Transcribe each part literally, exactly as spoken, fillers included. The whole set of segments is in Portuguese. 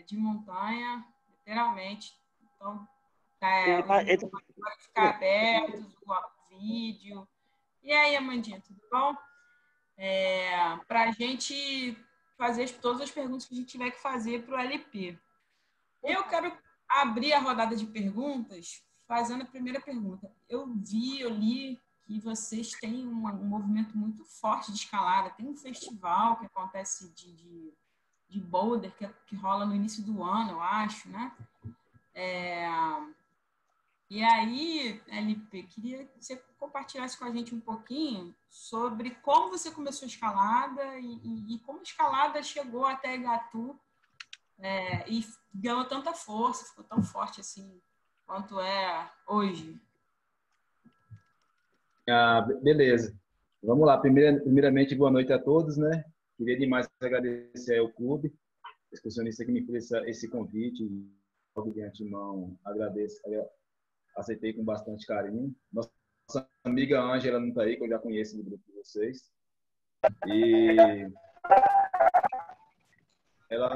de montanha, literalmente. Então, é, Ele, ele, os grupos podem ficar abertos, o vídeo. E aí, Amandinha, tudo bom? É, para a gente fazer as, todas as perguntas que a gente tiver que fazer para o L P. Eu quero abrir a rodada de perguntas fazendo a primeira pergunta. Eu vi, eu li que vocês têm um, um movimento muito forte de escalada. Tem um festival que acontece de, de, de boulder, que, que rola no início do ano, eu acho, né? É, e aí, L P, queria que você compartilhasse com a gente um pouquinho sobre como você começou a escalada e, e, e como a escalada chegou até Igatu é, e ganhou tanta força, ficou tão forte assim quanto é hoje. Ah, beleza. Vamos lá. Primeira, primeiramente, boa noite a todos, né? Queria demais agradecer ao clube, excursionista que me fez esse, esse convite. Logo de antemão, agradeço. Aceitei com bastante carinho. Nossa amiga Ângela não está aí, que eu já conheço do grupo de vocês. E ela,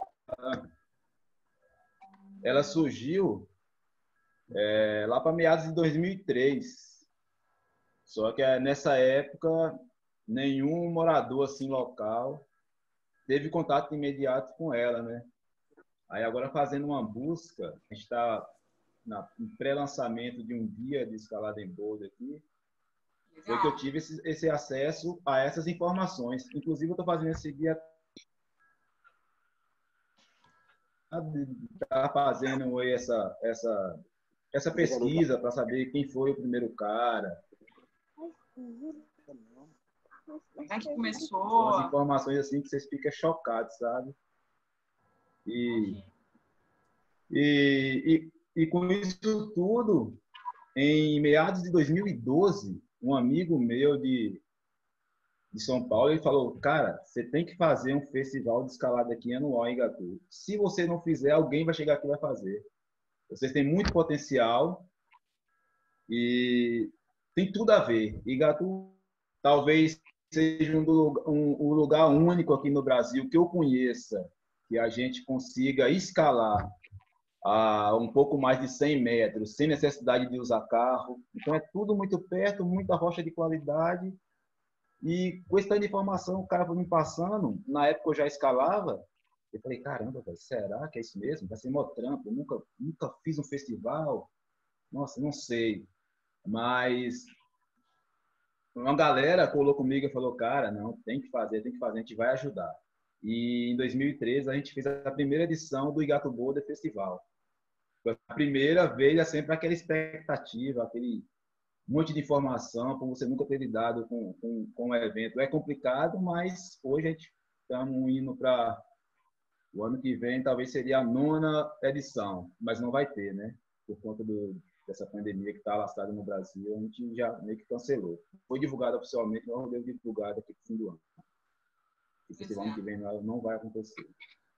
ela surgiu é, lá para meados de dois mil e três. Só que nessa época, nenhum morador assim local teve contato imediato com ela, né? Aí agora fazendo uma busca, a gente está no pré-lançamento de um guia de escalada em boulder aqui, foi que eu tive esse, esse acesso a essas informações. Inclusive, eu estou fazendo esse guia, tá fazendo essa, essa, essa pesquisa para saber quem foi o primeiro cara. Como é que começou? São as informações assim que vocês ficam chocados, sabe? E, e, e, e com isso tudo, em meados de dois mil e doze, um amigo meu de, de São Paulo, ele falou, cara, você tem que fazer um festival de escalada aqui anual em Igatu. Se você não fizer, alguém vai chegar aqui e vai fazer. Vocês têm muito potencial e tem tudo a ver. Igatu talvez seja um, um, um lugar único aqui no Brasil que eu conheça, que a gente consiga escalar a um pouco mais de cem metros, sem necessidade de usar carro. Então é tudo muito perto, muita rocha de qualidade. E com essa informação, o cara foi me passando, na época eu já escalava, eu falei, caramba, véio, será que é isso mesmo? Vai ser mó trampo, eu nunca, nunca fiz um festival. Nossa, não sei. Mas uma galera colou comigo e falou, cara, não, tem que fazer, tem que fazer, a gente vai ajudar. E em dois mil e treze a gente fez a primeira edição do Igatu Boulder Festival. A primeira vez é sempre aquela expectativa, aquele monte de informação, como você nunca ter lidado com, com, com o evento. É complicado, mas hoje a gente estamos indo para o ano que vem, talvez seria a nona edição, mas não vai ter, né? Por conta do, dessa pandemia que está alastrada no Brasil, a gente já meio que cancelou. Foi divulgado oficialmente, não deu divulgado aqui no fim do ano. O festival ano que vem não vai acontecer.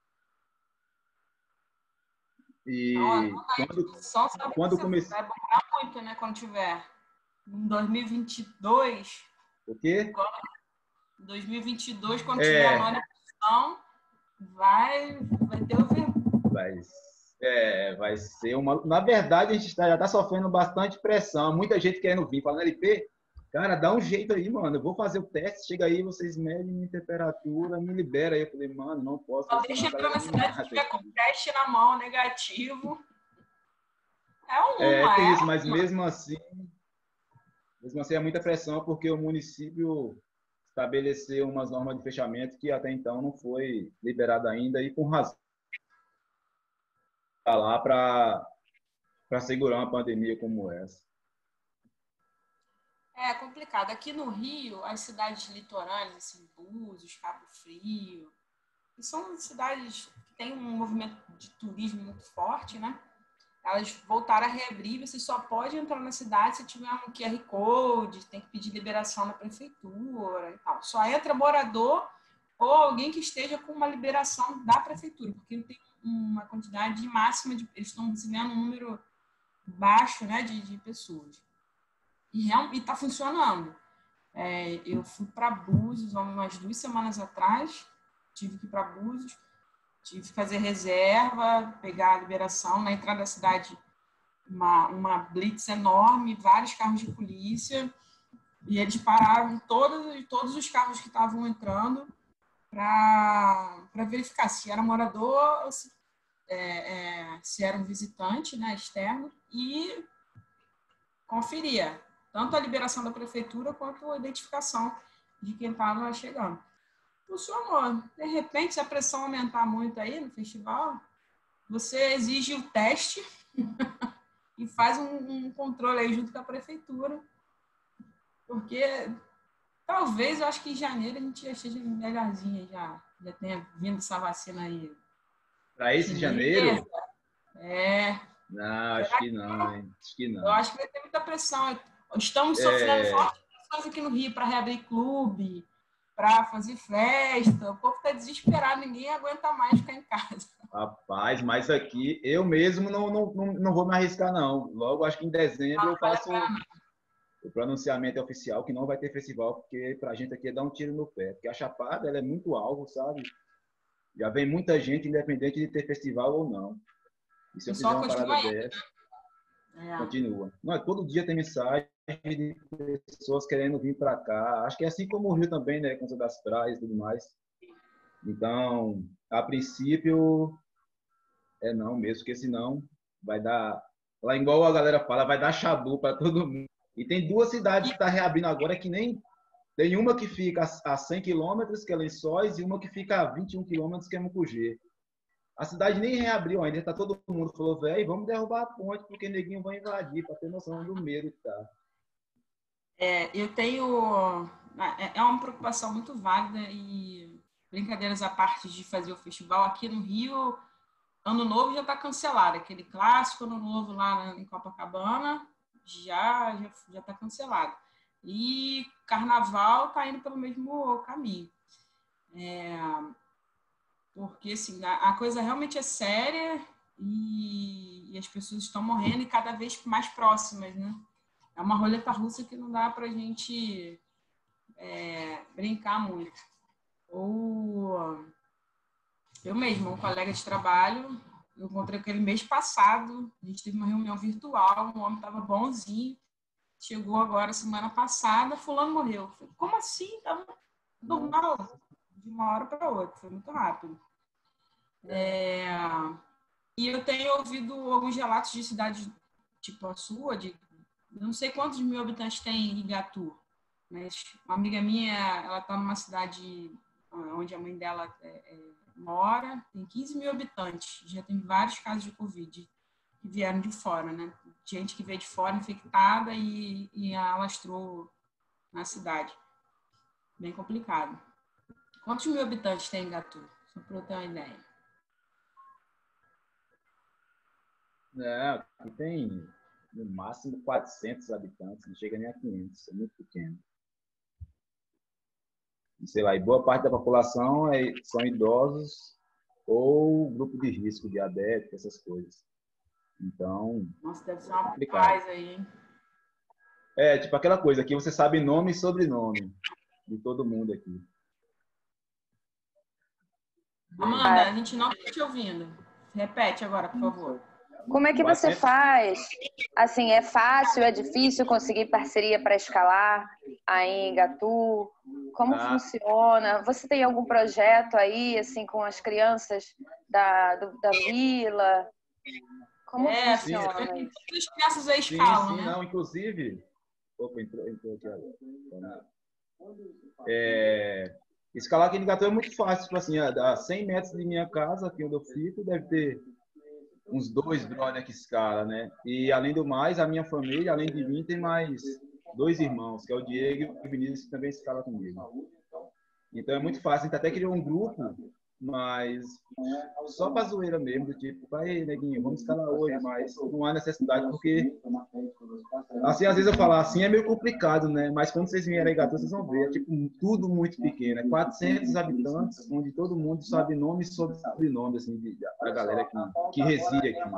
E Não, quando, só sabe quando que comecei... vai bombar muito, né? Quando tiver em dois mil e vinte e dois. O quê? Em dois mil e vinte e dois, quando é... tiver a nona edição, vai, vai ter o ver. Vai, é, vai ser uma... Na verdade, a gente tá, já está sofrendo bastante pressão. Muita gente querendo vir, falando, L P, cara, dá um jeito aí, mano. Eu vou fazer o teste, chega aí, vocês medem minha temperatura, me libera aí. Eu falei, mano, não posso. Só deixa entrar na cidade se tiver com teste na mão, negativo. É um É, uma, tem é isso, mas uma. mesmo assim, mesmo assim é muita pressão, porque o município estabeleceu umas normas de fechamento que até então não foi liberada ainda, e com razão. Tá lá para para segurar uma pandemia como essa. É complicado. Aqui no Rio, as cidades litorâneas, assim, Búzios, Cabo Frio, que são cidades que têm um movimento de turismo muito forte, né? Elas voltaram a reabrir, você só pode entrar na cidade se tiver um Q R Code, tem que pedir liberação na prefeitura e tal. Só entra morador ou alguém que esteja com uma liberação da prefeitura, porque não tem uma quantidade máxima de... Eles estão dizendo um número baixo, né, de, de pessoas. E está funcionando. É, eu fui para Búzios há umas duas semanas atrás, tive que ir para Búzios, tive que fazer reserva, pegar a liberação. Na entrada da cidade, uma, uma blitz enorme, vários carros de polícia, e eles pararam todos, todos os carros que estavam entrando para verificar se era morador ou se, é, é, se era um visitante, né, externo, e conferia tanto a liberação da prefeitura quanto a identificação de quem estava chegando. Funcionou. De repente, se a pressão aumentar muito aí no festival, você exige o teste e faz um, um controle aí junto com a prefeitura. Porque talvez, eu acho que em janeiro a gente já esteja melhorzinha, já, já tenha vindo essa vacina aí. Para esse janeiro? É. Não, acho que não, hein? Acho que não. Eu acho que vai ter muita pressão. Estamos sofrendo é... fortes pressões aqui no Rio para reabrir clube, para fazer festa. O povo está desesperado, ninguém aguenta mais ficar em casa. Rapaz, mas aqui eu mesmo não, não, não, não vou me arriscar, não. Logo, acho que em dezembro não, eu faço o pronunciamento oficial que não vai ter festival, porque para a gente aqui é dar um tiro no pé. Porque a Chapada ela é muito alvo, sabe? Já vem muita gente, independente de ter festival ou não. E se eu fizer uma parada aí, dessa, é. continua. Não, todo dia tem mensagem de pessoas querendo vir para cá. Acho que é assim como o Rio também, né? Com das praias e tudo mais. Então, a princípio, é não mesmo, porque senão vai dar... Lá igual a galera fala, vai dar chabu para todo mundo. E tem duas cidades que estão tá reabrindo agora que nem... Tem uma que fica a cem quilômetros, que é Lençóis, e uma que fica a vinte e um quilômetros, que é Mucugê. A cidade nem reabriu ainda, tá todo mundo falou, velho, vamos derrubar a ponte, porque neguinho vai invadir, para ter noção do medo que tá. É, eu tenho... É uma preocupação muito válida e, brincadeiras à parte de fazer o festival, aqui no Rio, Ano Novo já está cancelado. Aquele clássico Ano Novo lá em Copacabana já já já está cancelado. E Carnaval está indo pelo mesmo caminho. É, porque assim, a, a coisa realmente é séria e, e as pessoas estão morrendo e cada vez mais próximas, né? É uma roleta russa que não dá para a gente é, brincar muito. Ou eu mesma, um colega de trabalho, eu encontrei com ele mês passado, a gente teve uma reunião virtual, o homem estava bonzinho, chegou agora semana passada, fulano morreu. Eu falei, como assim? Estava normal, de uma hora para outra, foi muito rápido. É... E eu tenho ouvido alguns relatos de cidades tipo a sua, de não sei quantos mil habitantes tem em Igatu, mas uma amiga minha, ela está numa cidade onde a mãe dela é, é, mora, tem quinze mil habitantes, já tem vários casos de Covid que vieram de fora, né? Gente que veio de fora infectada e, e alastrou na cidade. Bem complicado. Quantos mil habitantes tem em Igatu? Só para eu ter uma ideia. É, aqui tem no máximo quatrocentos habitantes, não chega nem a quinhentos, é muito pequeno. Sei lá, e boa parte da população é, são idosos ou grupo de risco, diabetes, essas coisas. Então, nossa, deve ser uma paz aí, hein? É, tipo aquela coisa, aqui você sabe nome e sobrenome de todo mundo aqui. Amanda, a gente não está te ouvindo. Repete agora, por favor. Como é que você faz? Assim, é fácil, é difícil conseguir parceria para escalar aí em Igatu? Como ah. funciona? Você tem algum projeto aí, assim, com as crianças da, do, da vila? Como é, funciona sim, isso? As crianças aí escalam, sim, sim, né? Não, inclusive... Opa, entrou, entrou aqui agora. É... Escalar aqui em Igatu é muito fácil, tipo assim, a cem metros de minha casa, aqui onde eu fico, deve ter uns dois brother que escala, né? E além do mais, a minha família, além de mim, tem mais dois irmãos, que é o Diego e o Vinícius, que também escala comigo. Então é muito fácil, a gente até criou um grupo, mas só pra zoeira mesmo, do tipo, vai, neguinho, vamos escalar hoje, mas não há necessidade, porque assim, às vezes eu falo assim, é meio complicado, né? Mas quando vocês vierem em Igatu, vocês vão ver, é tipo tudo muito pequeno, é quatrocentos habitantes, onde todo mundo sabe nome e sobrenome, assim, da galera que, que reside aqui.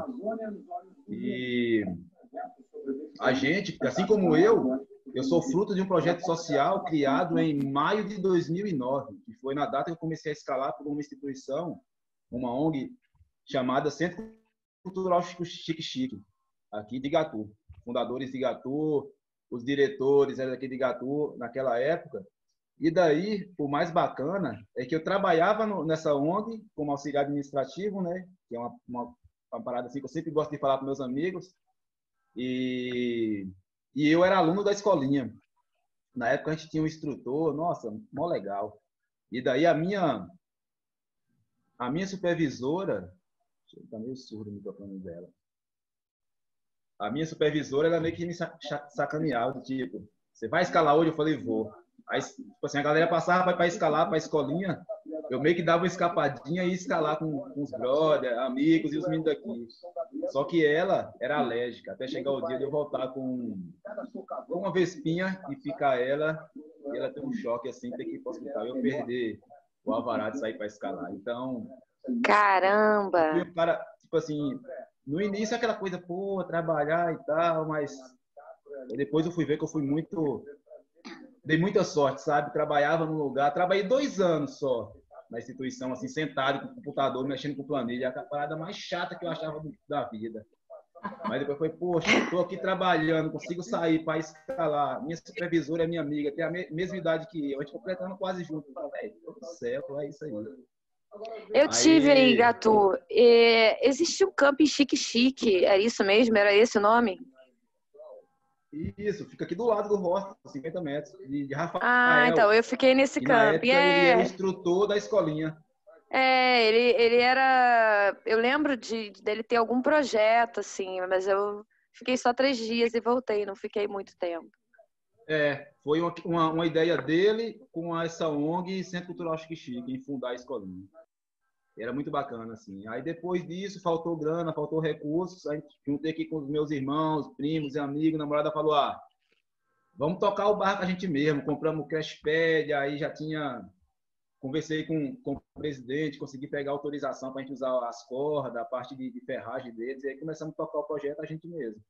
E a gente, assim como eu, eu sou fruto de um projeto social criado em maio de dois mil e nove, que foi na data que eu comecei a escalar por uma instituição uma O N G chamada Centro Cultural Chique Chique, aqui de Igatu. Fundadores de Igatu, os diretores eram aqui de Igatu naquela época. E daí, o mais bacana é que eu trabalhava no, nessa O N G como auxiliar administrativo, né? Que é uma, uma, uma parada assim que eu sempre gosto de falar para meus amigos. E, e eu era aluno da escolinha. Na época a gente tinha um instrutor, nossa, mó legal. E daí a minha, a minha supervisora, tá meio surdo o microfone dela. A minha supervisora, ela meio que me sacaneava, do tipo, você vai escalar hoje? Eu falei, vou. Aí, tipo assim, a galera passava para escalar para a escolinha, eu meio que dava uma escapadinha e ia escalar com, com os brothers, amigos e os meninos daqui. Só que ela era alérgica, até chegar o dia de eu voltar com, com uma vespinha e ficar ela, e ela ter um choque assim, ter que ir para o hospital, eu perder o alvará de sair para escalar. Então... Caramba! Eu fui um cara, tipo assim, no início aquela coisa, pô, trabalhar e tal, mas depois eu fui ver que eu fui muito... Dei muita sorte, sabe? Trabalhava num lugar, trabalhei dois anos só na instituição, assim, sentado com o computador, mexendo com planilha, a parada mais chata que eu achava da vida. Mas depois foi, poxa, estou aqui trabalhando, consigo sair para escalar. Minha supervisora é minha amiga, tem a mesma idade que eu, a gente completando quase junto. Velho, do céu, é isso aí. Eu tive aí, Igatu. É, existia um camping Chique Chique, é isso mesmo? Era esse o nome? Isso, fica aqui do lado do hostel, cinquenta metros, de, de Rafael. Ah, então, eu fiquei nesse e na camping. época É... ele era o instrutor da escolinha. É, ele, ele era... Eu lembro de, dele ter algum projeto, assim, mas eu fiquei só três dias e voltei, não fiquei muito tempo. É, foi uma, uma, uma ideia dele com essa O N G Centro Cultural Chique Chique, em fundar a escolinha. Era muito bacana, assim. Aí depois disso, faltou grana, faltou recursos. A gente juntei aqui com os meus irmãos, primos e amigos. A namorada falou, ah, vamos tocar o barco a gente mesmo. Compramos o Crashpad, aí já tinha... Conversei com, com o presidente, consegui pegar autorização para a gente usar as cordas, a parte de, de ferragem deles. E aí começamos a tocar o projeto a gente mesmo.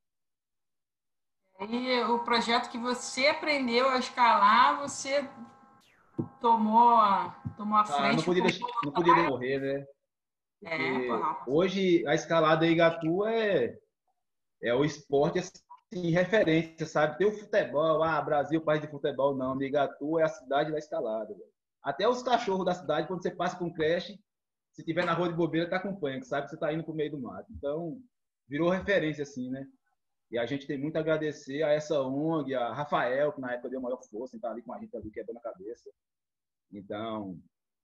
E o projeto que você aprendeu a escalar, você tomou, tomou a frente. Ah, não podia, deixar, não podia morrer, né? É, porra. Hoje a escalada em Igatu é, é o esporte assim, referência, sabe? Tem o futebol, ah, Brasil, país de futebol, não. Igatu é a cidade da escalada. Véio. Até os cachorros da cidade, quando você passa com um creche, se tiver na rua de bobeira, tá acompanhando, sabe que você tá indo pro meio do mato. Então, virou referência, assim, né? E a gente tem muito a agradecer a essa O N G, a Rafael, que na época deu maior força em estar ali com a gente ali, quebrando a cabeça. Então,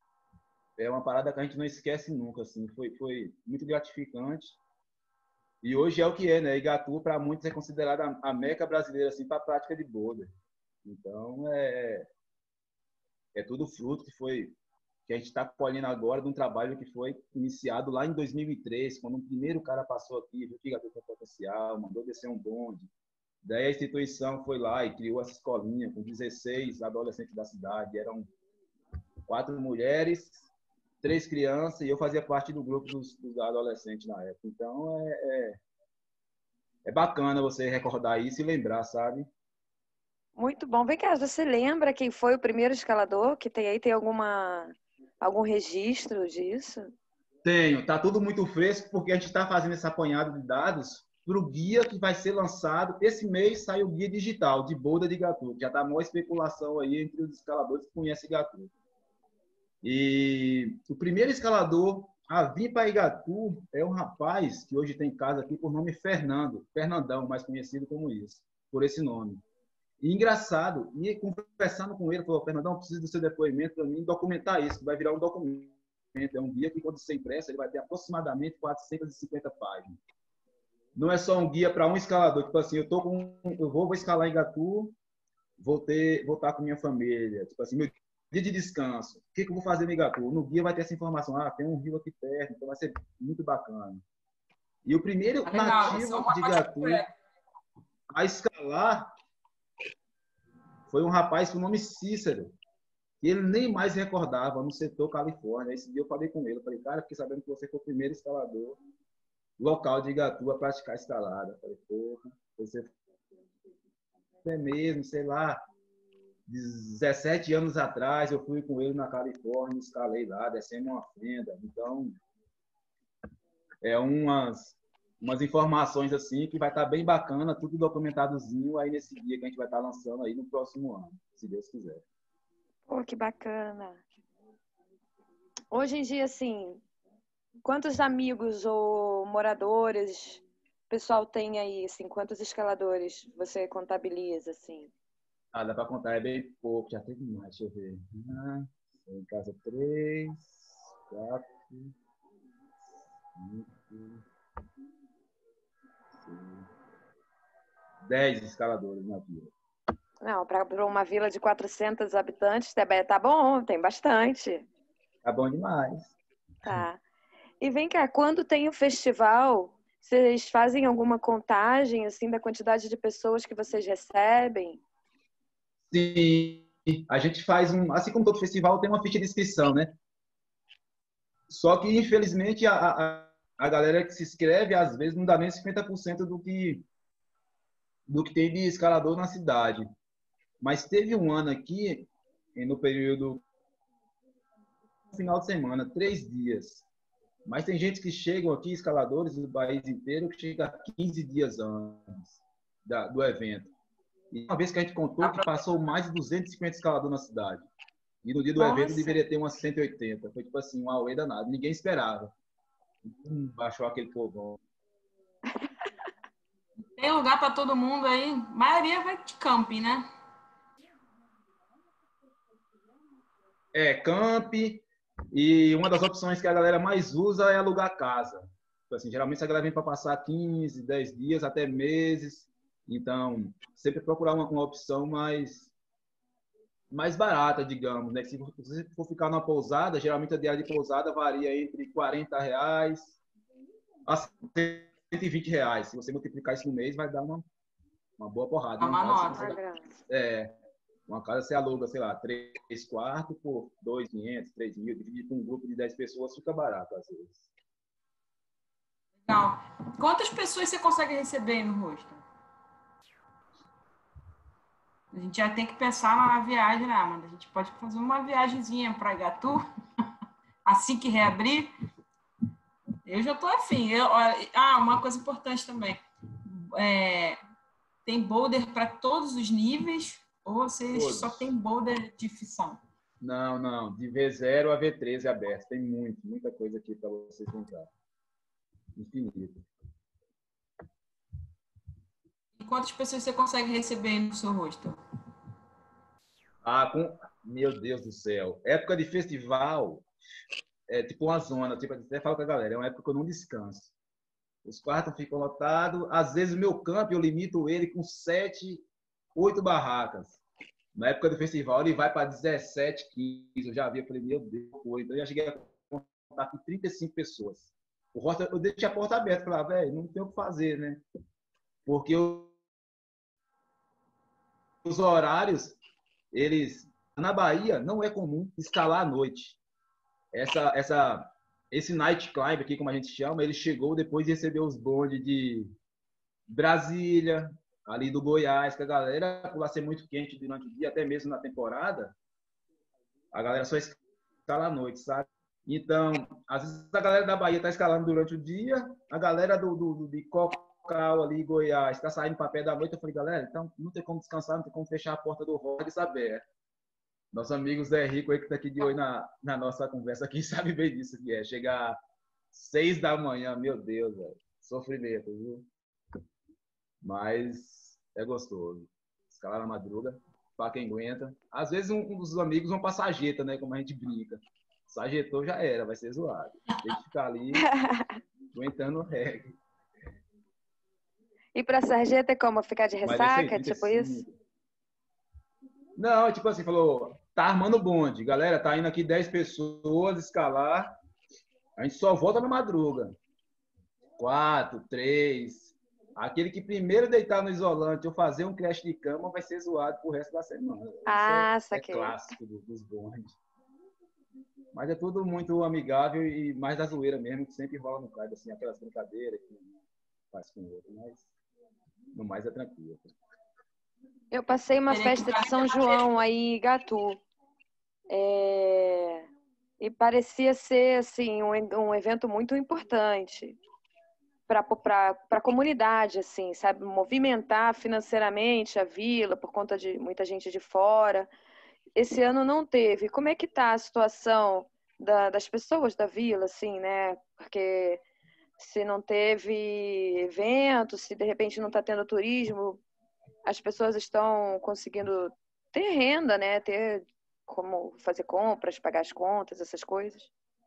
é uma parada que a gente não esquece nunca, assim. Foi, foi muito gratificante. E hoje é o que é, né? Igatu, para muitos, é considerada a meca brasileira, assim, para a prática de boulder. Então, é, é tudo fruto que foi que a gente está colhendo agora de um trabalho que foi iniciado lá em dois mil e três, quando o primeiro cara passou aqui, viu que Igatu tem potencial, mandou descer um bonde. Daí a instituição foi lá e criou essa escolinha com dezesseis adolescentes da cidade. Eram quatro mulheres, três crianças, e eu fazia parte do grupo dos, dos adolescentes na época. Então, é, é, é bacana você recordar isso e lembrar, sabe? Muito bom. Vem cá, você lembra quem foi o primeiro escalador que tem aí? Tem alguma, algum registro disso? Tenho. Tá tudo muito fresco, porque a gente está fazendo esse apanhado de dados para o guia que vai ser lançado. Esse mês sai o guia digital de boulder de Igatu. Já está uma especulação aí entre os escaladores que conhecem Igatu. E o primeiro escalador a vir para Igatu é um rapaz que hoje tem casa aqui por nome Fernando, Fernandão, mais conhecido como isso, por esse nome. E engraçado, e conversando com ele, falou, Fernandão, eu preciso do seu depoimento para mim documentar isso, que vai virar um documento. É um guia que, quando ser impresso, ele vai ter aproximadamente quatrocentas e cinquenta páginas. Não é só um guia para um escalador, tipo assim, eu, tô com, eu vou, vou escalar em Igatu, vou, ter, vou estar com minha família, tipo assim, meu dia de descanso, o que, que eu vou fazer no Igatu? No guia vai ter essa informação, ah, tem um rio aqui perto, então vai ser muito bacana. E o primeiro Legal, nativo de Igatu a escalar foi um rapaz com o nome Cícero, que ele nem mais recordava, no setor Califórnia. Esse dia eu falei com ele, eu falei, cara, fiquei sabendo que você foi o primeiro escalador local de Igatu a praticar escalada. Eu falei, porra, você é mesmo, sei lá, dezessete anos atrás eu fui com ele na Califórnia, escalei lá, descendo uma fenda. Então, é umas, umas informações assim que vai estar bem bacana, tudo documentadozinho aí nesse dia que a gente vai estar lançando aí no próximo ano, se Deus quiser. Pô, que bacana. Hoje em dia, assim, quantos amigos ou moradores o pessoal tem aí, assim, quantos escaladores você contabiliza, assim? Ah, dá para contar, é bem pouco, já teve mais, deixa eu ver. Ah, em casa três, quatro, cinco, seis, dez escaladores na vila. Não, para uma vila de quatrocentos habitantes, tá bom, tem bastante. Tá bom demais. Tá. E vem cá, quando tem o festival, vocês fazem alguma contagem, assim, da quantidade de pessoas que vocês recebem? Sim, a gente faz um, assim como todo festival tem uma ficha de inscrição, né? Só que infelizmente a, a, a galera que se inscreve às vezes não dá nem cinquenta por cento do que do que tem de escalador na cidade. Mas teve um ano aqui no período final de semana, três dias. Mas tem gente que chegam aqui, escaladores do país inteiro, que chega quinze dias antes da, do evento. E uma vez que a gente contou que passou mais de duzentos e cinquenta escaladores na cidade. E no dia do Nossa. evento deveria ter umas cento e oitenta. Foi tipo assim, um auê danado. Ninguém esperava. Hum, baixou aquele fogão. Tem lugar para todo mundo aí. A maioria vai de camping, né? É, camping. E uma das opções que a galera mais usa é alugar casa. Tipo assim, geralmente a galera vem para passar quinze, dez dias, até meses. Então, sempre procurar uma, uma opção mais, mais barata, digamos, né? Se você for ficar numa pousada, geralmente a diária de pousada varia entre quarenta reais a cento e vinte reais. Se você multiplicar isso no mês, vai dar uma, uma boa porrada. Uma Uma nota. casa, é, uma casa você aluga, sei lá, três quartos por dois mil e quinhentos, três mil, dividido com um grupo de dez pessoas, fica barato às vezes. Legal. Quantas pessoas você consegue receber no rosto? A gente já tem que pensar na viagem, né, Amanda? A gente pode fazer uma viagemzinha para Igatu, assim que reabrir. Eu já tô afim. Eu, ah, uma coisa importante também. É, tem boulder para todos os níveis ou vocês todos. Só tem boulder de ficção? Não, não. De V zero a V treze aberto. Tem muito, muita coisa aqui para vocês comprar. Infinito. E quantas pessoas você consegue receber no seu rosto? Ah, com... meu Deus do céu. Época de festival é tipo uma zona. Tipo, até falo com a galera, é uma época que eu não descanso. Os quartos ficam lotados. Às vezes o meu campo eu limito ele com sete, oito barracas. Na época do festival ele vai para dezessete, quinze. Eu já vi, eu falei, meu Deus, então eu já cheguei a contar com trinta e cinco pessoas. O rosto, eu deixei a porta aberta, falei, velho, não tem o que fazer, né? Porque eu... os horários, eles... Na Bahia, não é comum escalar à noite. Essa, essa, esse night climb aqui, como a gente chama, ele chegou depois de receber os bondes de Brasília, ali do Goiás, que a galera, por lá ser muito quente durante o dia, até mesmo na temporada, a galera só escala à noite, sabe? Então, às vezes a galera da Bahia está escalando durante o dia, a galera do, do, de Cocal ali, Goiás, está saindo para pé da noite. Eu falei, galera, então não tem como descansar, não tem como fechar a porta do Rhodes aberta. Nosso amigo Zé Rico aí que está aqui de olho na, na nossa conversa aqui sabe bem disso que é. Chegar seis da manhã, meu Deus, velho. Sofrimento, viu? Mas é gostoso. Escalar na madruga, para quem aguenta. Às vezes um, um dos amigos vão para sarjeta, né? Como a gente brinca. Sarjetou já era, vai ser zoado. Tem que ficar ali aguentando o reggae. E para sarjeta é como? Ficar de ressaca? É tipo isso? Não, tipo assim, falou, tá armando o bonde. Galera, tá indo aqui dez pessoas escalar. A gente só volta na madruga. Quatro, três. Aquele que primeiro deitar no isolante ou fazer um crash de cama vai ser zoado pro resto da semana. Ah, Isso é, é clássico dos bondes. Mas é tudo muito amigável e mais da zoeira mesmo, que sempre rola no carro, assim, aquelas brincadeiras que faz com o outro, mas no mais é tranquilo. Eu passei uma festa de São João aí em Igatu. É... E parecia ser, assim, um, um evento muito importante. para a comunidade, assim, sabe? Movimentar financeiramente a vila por conta de muita gente de fora. Esse ano não teve. Como é que está a situação da, das pessoas da vila, assim, né? Porque se não teve evento, se de repente não está tendo turismo, as pessoas estão conseguindo ter renda, né? Ter como fazer compras, pagar as contas, essas coisas.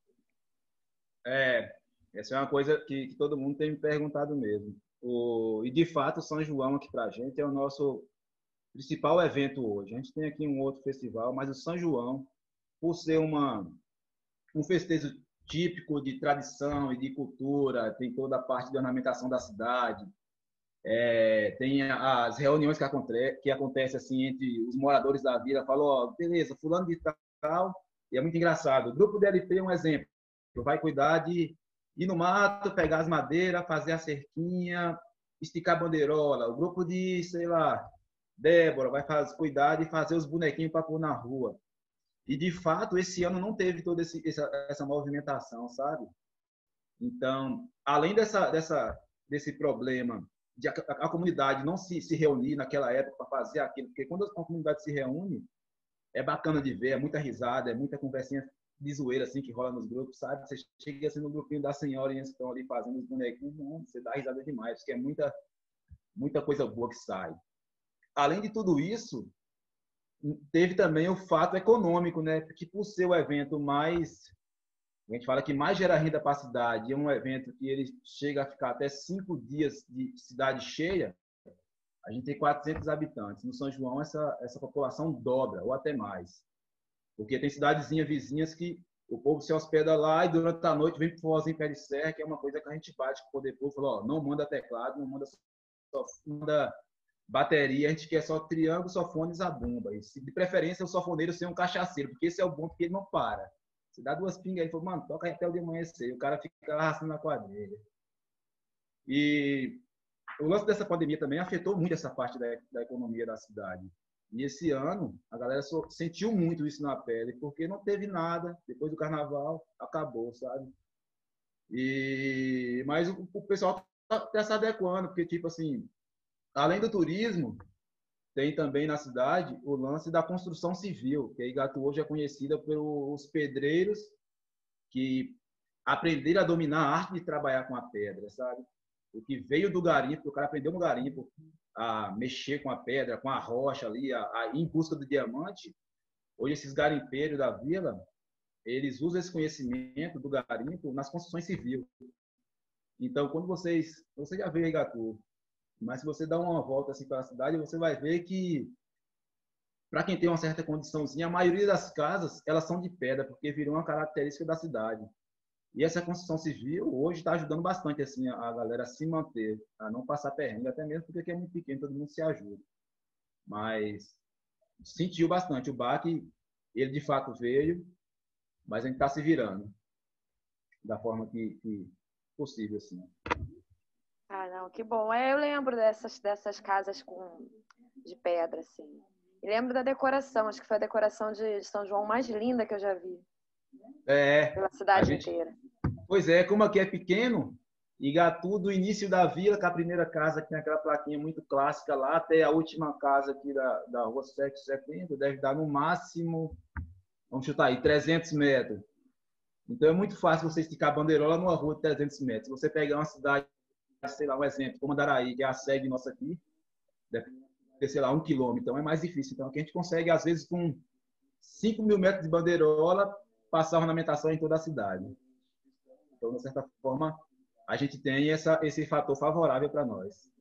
É, essa é uma coisa que, que todo mundo tem me perguntado mesmo. O, e, de fato, o São João aqui para a gente é o nosso principal evento hoje. A gente tem aqui um outro festival, mas o São João, por ser uma, um festejo típico de tradição e de cultura, tem toda a parte de ornamentação da cidade, é, tem as reuniões que, aconte, que acontecem assim, entre os moradores da vila, falam, ó, beleza, fulano de tal, e é muito engraçado. O grupo D L P é um exemplo, vai cuidar de ir no mato, pegar as madeiras, fazer a cerquinha, esticar a bandeirola. O grupo de, sei lá, Débora vai fazer, cuidar de fazer os bonequinhos para pôr na rua. E, de fato, esse ano não teve toda esse, essa, essa movimentação, sabe? Então, além dessa, dessa, desse problema de a, a, a comunidade não se, se reunir naquela época para fazer aquilo, porque quando a comunidade se reúne, é bacana de ver, é muita risada, é muita conversinha de zoeira assim, que rola nos grupos, sabe? Você chega assim no grupinho da senhora e eles estão ali fazendo os bonequinhos, você dá risada demais, porque é muita, muita coisa boa que sai. Além de tudo isso, teve também o fato econômico, né? Que por ser o evento mais, a gente fala que mais gera renda para a cidade, é um evento que ele chega a ficar até cinco dias de cidade cheia, a gente tem quatrocentos habitantes. No São João, essa, essa população dobra, ou até mais. Porque tem cidadezinhas vizinhas que o povo se hospeda lá e durante a noite vem pro forrozinho pé de serra, que é uma coisa que a gente bate com o poder público, fala, ó, não manda teclado, não manda, só, manda bateria, a gente quer só triângulo, sofone e zabumba. E, se, de preferência, o sofoneiro ser um cachaceiro, porque esse é o bom, porque ele não para. Você dá duas pingas aí e fala, mano, toca até o de amanhecer. E o cara fica arrastando na quadrilha. E o lance dessa pandemia também afetou muito essa parte da, da economia da cidade. E esse ano, a galera só sentiu muito isso na pele, porque não teve nada. Depois do carnaval, acabou, sabe? E, mas o, o pessoal está tá se adequando, porque, tipo assim, além do turismo, tem também na cidade o lance da construção civil, que a Igatu hoje é conhecida pelos pedreiros que aprenderam a dominar a arte de trabalhar com a pedra, sabe? O que veio do garimpo, o cara aprendeu no garimpo a mexer com a pedra, com a rocha ali, a, a ir em busca do diamante. Hoje esses garimpeiros da vila, eles usam esse conhecimento do garimpo nas construções civis. Então, quando vocês, você já veio em Igatu, mas se você dá uma volta assim pela cidade, você vai ver que, para quem tem uma certa condiçãozinha, a maioria das casas, elas são de pedra, porque virou uma característica da cidade. E essa construção civil hoje está ajudando bastante assim, a galera a se manter, a não passar perrengue, até mesmo porque aqui é muito pequeno, todo mundo se ajuda. Mas sentiu bastante. O baque, ele de fato veio, mas a gente está se virando da forma que, que possível. Assim. Ah, não, que bom. É, eu lembro dessas, dessas casas com, de pedra, assim. E lembro da decoração, acho que foi a decoração de São João mais linda que eu já vi. É, pela cidade gente, inteira. Pois é, como aqui é pequeno, Igatu, do início da vila, que é a primeira casa que tem aquela plaquinha muito clássica lá, até a última casa aqui da, da rua sete de setembro, deve dar no máximo, vamos chutar aí, trezentos metros. Então é muito fácil você esticar a bandeirola numa rua de trezentos metros. Se você pegar uma cidade, sei lá, um exemplo, como Andaraí, que é a sede nossa aqui, deve ter, sei lá, um quilômetro, então é mais difícil. Então aqui a gente consegue, às vezes, com cinco mil metros de bandeirola, passar a ornamentação em toda a cidade. Então, de certa forma, a gente tem essa, esse fator favorável para nós.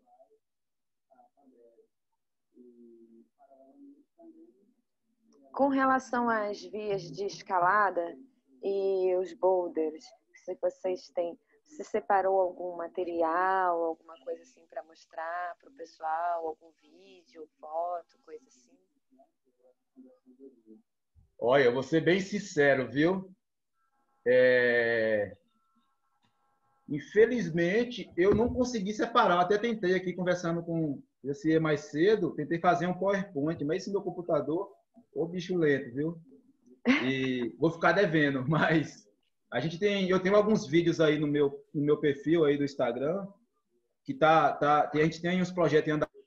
Com relação às vias de escalada e os boulders, se vocês têm, você separou algum material, alguma coisa assim para mostrar para o pessoal, algum vídeo, foto, coisa assim? Olha, eu vou ser bem sincero, viu? É... Infelizmente, eu não consegui separar. Até tentei aqui, conversando com você mais cedo, tentei fazer um PowerPoint, mas esse meu computador, ô bicho lento, viu? E vou ficar devendo, mas A gente tem, eu tenho alguns vídeos aí no meu, no meu perfil aí do Instagram, que tá, tá, a gente tem uns projetos em andamento.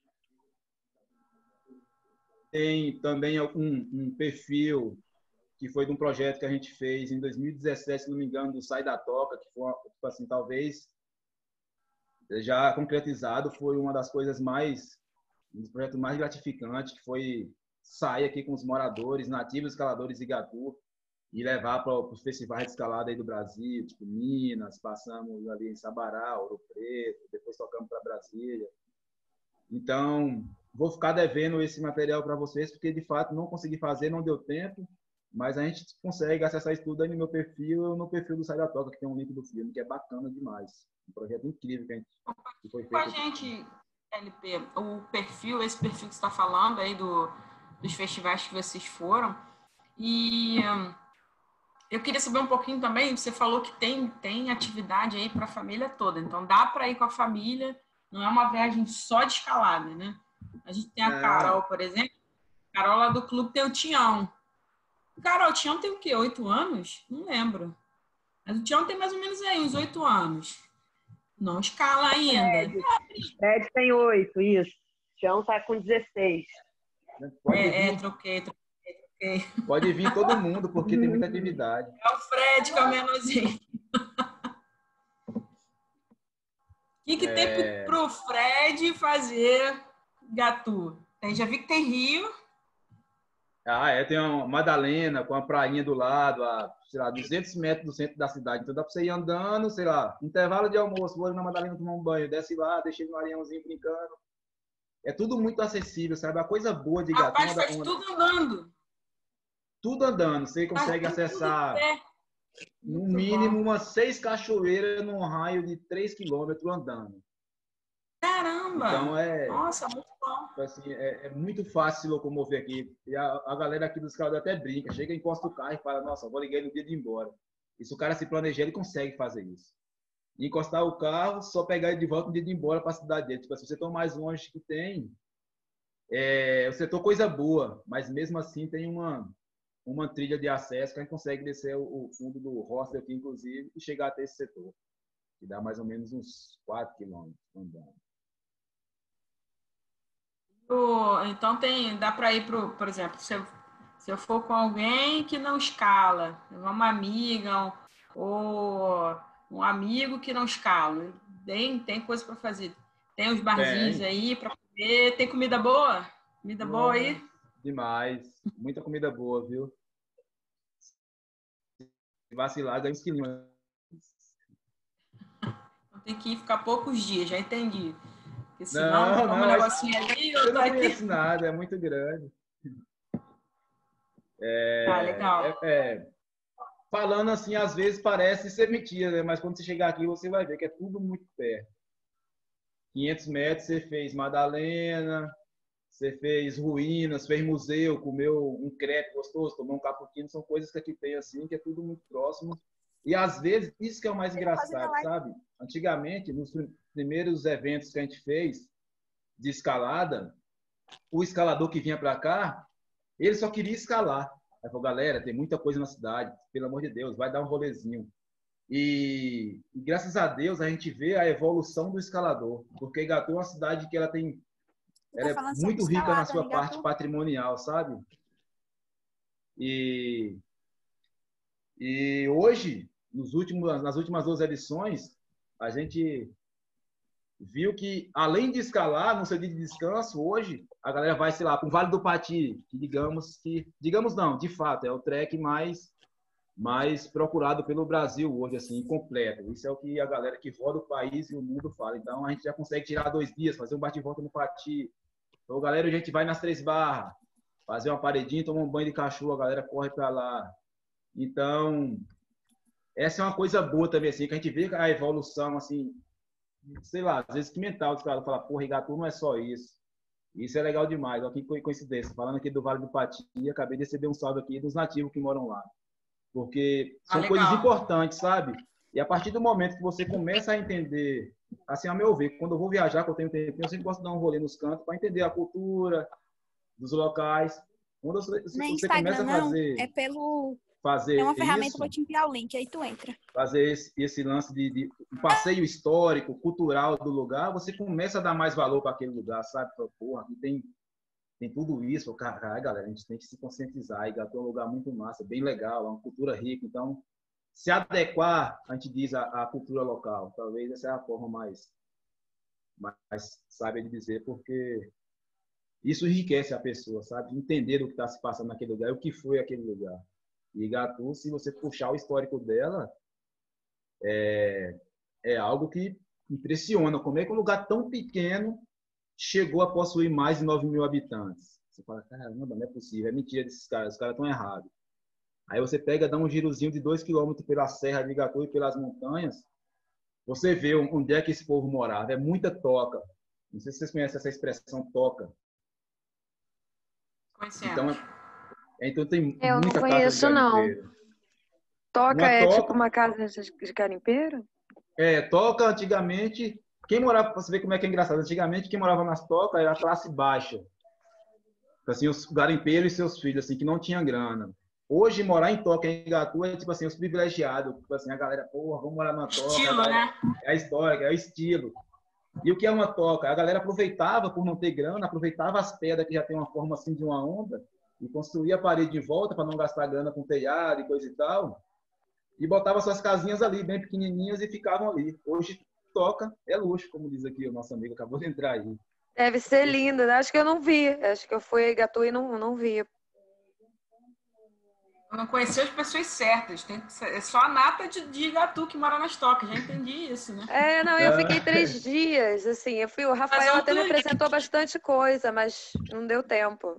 Tem também um, um perfil que foi de um projeto que a gente fez em dois mil e dezessete, se não me engano, do Sai da Toca, que foi, tipo assim, talvez já concretizado, foi uma das coisas mais, um dos projetos mais gratificantes, que foi sair aqui com os moradores, nativos escaladores de Igatu, e levar para os festivais de escalada aí do Brasil, tipo Minas, passamos ali em Sabará, Ouro Preto, depois tocamos para Brasília. Então, vou ficar devendo esse material para vocês, porque de fato não consegui fazer, não deu tempo, mas a gente consegue acessar isso tudo aí no meu perfil ou no perfil do Sai da Toca, que tem um link do filme, que é bacana demais. Um projeto incrível que, a gente, que foi feito. Com a gente, L P, o perfil, esse perfil que você está falando aí do, dos festivais que vocês foram, e hum, eu queria saber um pouquinho também, você falou que tem, tem atividade aí para a família toda, então dá para ir com a família, não é uma viagem só de escalada, né? A gente tem a Carol, por exemplo, a Carol lá do clube tem o Tião. Carol, o Tião tem o quê? Oito anos? Não lembro. Mas o Tião tem mais ou menos aí, uns oito anos. Não escala ainda. O Fred tem oito, isso. O Tião tá com dezesseis. É, é, troquei, troquei, troquei. Pode vir todo mundo, porque tem muita atividade. É o Fred, que é o menorzinho. O que, que é... tem pro Fred fazer Igatu? Já vi que tem Rio. Ah, é, tem uma Madalena com a prainha do lado, a, sei lá, duzentos metros do centro da cidade. Então dá para você ir andando, sei lá, intervalo de almoço, vou ali na Madalena tomar um banho, desce lá, deixei no areiãozinho brincando. É tudo muito acessível, sabe? A coisa boa de Igatu. Rapaz, faz uma... tudo andando. Tudo andando. Você consegue faz acessar, no mínimo, bom. umas seis cachoeiras num raio de três quilômetros andando. Caramba! Então é... Nossa, muito bom. Assim, é, é muito fácil se locomover aqui. E a, a galera aqui dos escaladores até brinca. Chega, encosta o carro e fala, nossa, vou ligar no dia de ir embora. E se o cara se planejar, ele consegue fazer isso. E encostar o carro, só pegar ele de volta no dia de ir embora para a cidade dele. Tipo, se você está mais longe que tem, é, o setor coisa boa, mas mesmo assim tem uma, uma trilha de acesso que a gente consegue descer o, o fundo do hostel aqui, inclusive, e chegar até esse setor. Que dá mais ou menos uns quatro quilômetros andando. Então tem, dá para ir pro, por exemplo, se eu, se eu for com alguém que não escala, uma amiga um, ou um amigo que não escala, tem, tem coisa para fazer. Tem os barzinhos tem. aí para comer, tem comida boa? Comida boa, boa aí? Demais, muita comida boa, viu? Se vacilar, ganha uns quilinhos. Tem que ir ficar poucos dias, já entendi. Porque senão, não, não, um negocinho ali, eu, eu não aqui. conheço nada, é muito grande. É, ah, legal. É, é, falando assim, às vezes parece ser mentira, né? Mas quando você chegar aqui, você vai ver que é tudo muito perto. quinhentos metros, você fez Madalena, você fez ruínas, fez museu, comeu um crepe gostoso, tomou um cappuccino, são coisas que aqui tem assim, que é tudo muito próximo. E às vezes, isso que é o mais engraçado, sabe? Antigamente, nos primeiros eventos que a gente fez de escalada, o escalador que vinha para cá, ele só queria escalar. Aí falou, galera, tem muita coisa na cidade, pelo amor de Deus, vai dar um rolezinho. E, e graças a Deus a gente vê a evolução do escalador, porque Igatu é uma cidade que ela tem, ela tá é muito rica escalada, na sua parte patrimonial, sabe? E, e hoje, nos últimos, nas últimas duas edições, a gente viu que, além de escalar no seu dia de descanso, hoje a galera vai, sei lá, para o Vale do Pati, que digamos que, digamos não, de fato, é o trek mais, mais procurado pelo Brasil hoje, assim, completo. Isso é o que a galera que roda o país e o mundo fala. Então, a gente já consegue tirar dois dias, fazer um bate-volta no Pati. Então, galera, a gente vai nas Três Barras, fazer uma paredinha, tomar um banho de cachorro, a galera corre para lá. Então, essa é uma coisa boa também, assim, que a gente vê a evolução, assim, sei lá, às vezes que mental, os caras falam, porra, Igatu não é só isso. Isso é legal demais. Olha que coincidência. Falando aqui do Vale do Pati, acabei de receber um salve aqui dos nativos que moram lá. Porque são ah, coisas importantes, sabe? E a partir do momento que você começa a entender, assim, a meu ver, quando eu vou viajar, quando eu tenho tempo, eu sempre gosto de dar um rolê nos cantos para entender a cultura dos locais. Quando você, não é você Instagram, começa a fazer... não. É pelo, fazer Tem uma ferramenta, isso, vou te enviar o link, aí tu entra. fazer esse, esse lance de, de um passeio histórico, cultural do lugar, você começa a dar mais valor para aquele lugar, sabe? Porra, aqui tem, tem tudo isso. Caralho, galera, a gente tem que se conscientizar. Igatu é um lugar muito massa, bem legal, é uma cultura rica. Então, se adequar, a gente diz, à, à cultura local. Talvez essa é a forma mais, mais sábia de dizer, porque isso enriquece a pessoa, sabe? Entender o que está se passando naquele lugar e o que foi aquele lugar. E Igatu, se você puxar o histórico dela, é, é algo que impressiona. Como é que um lugar tão pequeno chegou a possuir mais de nove mil habitantes? Você fala, caramba, não é possível, é mentira desses caras, os caras estão errados. Aí você pega, dá um girozinho de dois quilômetros pela Serra de Igatu e pelas montanhas, você vê onde é que esse povo morava. É muita toca. Não sei se vocês conhecem essa expressão toca. Conhecemos. Então, então tem Eu muita não casa conheço, de não. garimpeiro. Toca Uma é toca- tipo uma casa de garimpeiro? É, toca antigamente, quem morava, para você ver como é que é engraçado, antigamente quem morava nas tocas era a classe baixa. Assim, os garimpeiros e seus filhos, assim, que não tinham grana. Hoje, morar em toca em Igatu é, tipo assim, os privilegiados. Tipo assim, a galera, porra, vamos morar na toca. Estilo, né? É a história, é o estilo. E o que é uma toca? A galera aproveitava, por não ter grana, aproveitava as pedras que já tem uma forma assim de uma onda e construía a parede de volta para não gastar grana com telhado e coisa e tal. E botava suas casinhas ali, bem pequenininhas, e ficavam ali. Hoje, toca é luxo, como diz aqui o nosso amigo, acabou de entrar aí. Deve ser lindo, né? Acho que eu não vi. Acho que eu fui a Igatu e não, não vi. Eu não conheci as pessoas certas. Tem que ser- é só a nata de, de Igatu que mora nas tocas. Já entendi isso, né? É, não, eu fiquei três dias, assim. Eu fui, o Rafael até me outro- apresentou bastante coisa, mas não deu tempo.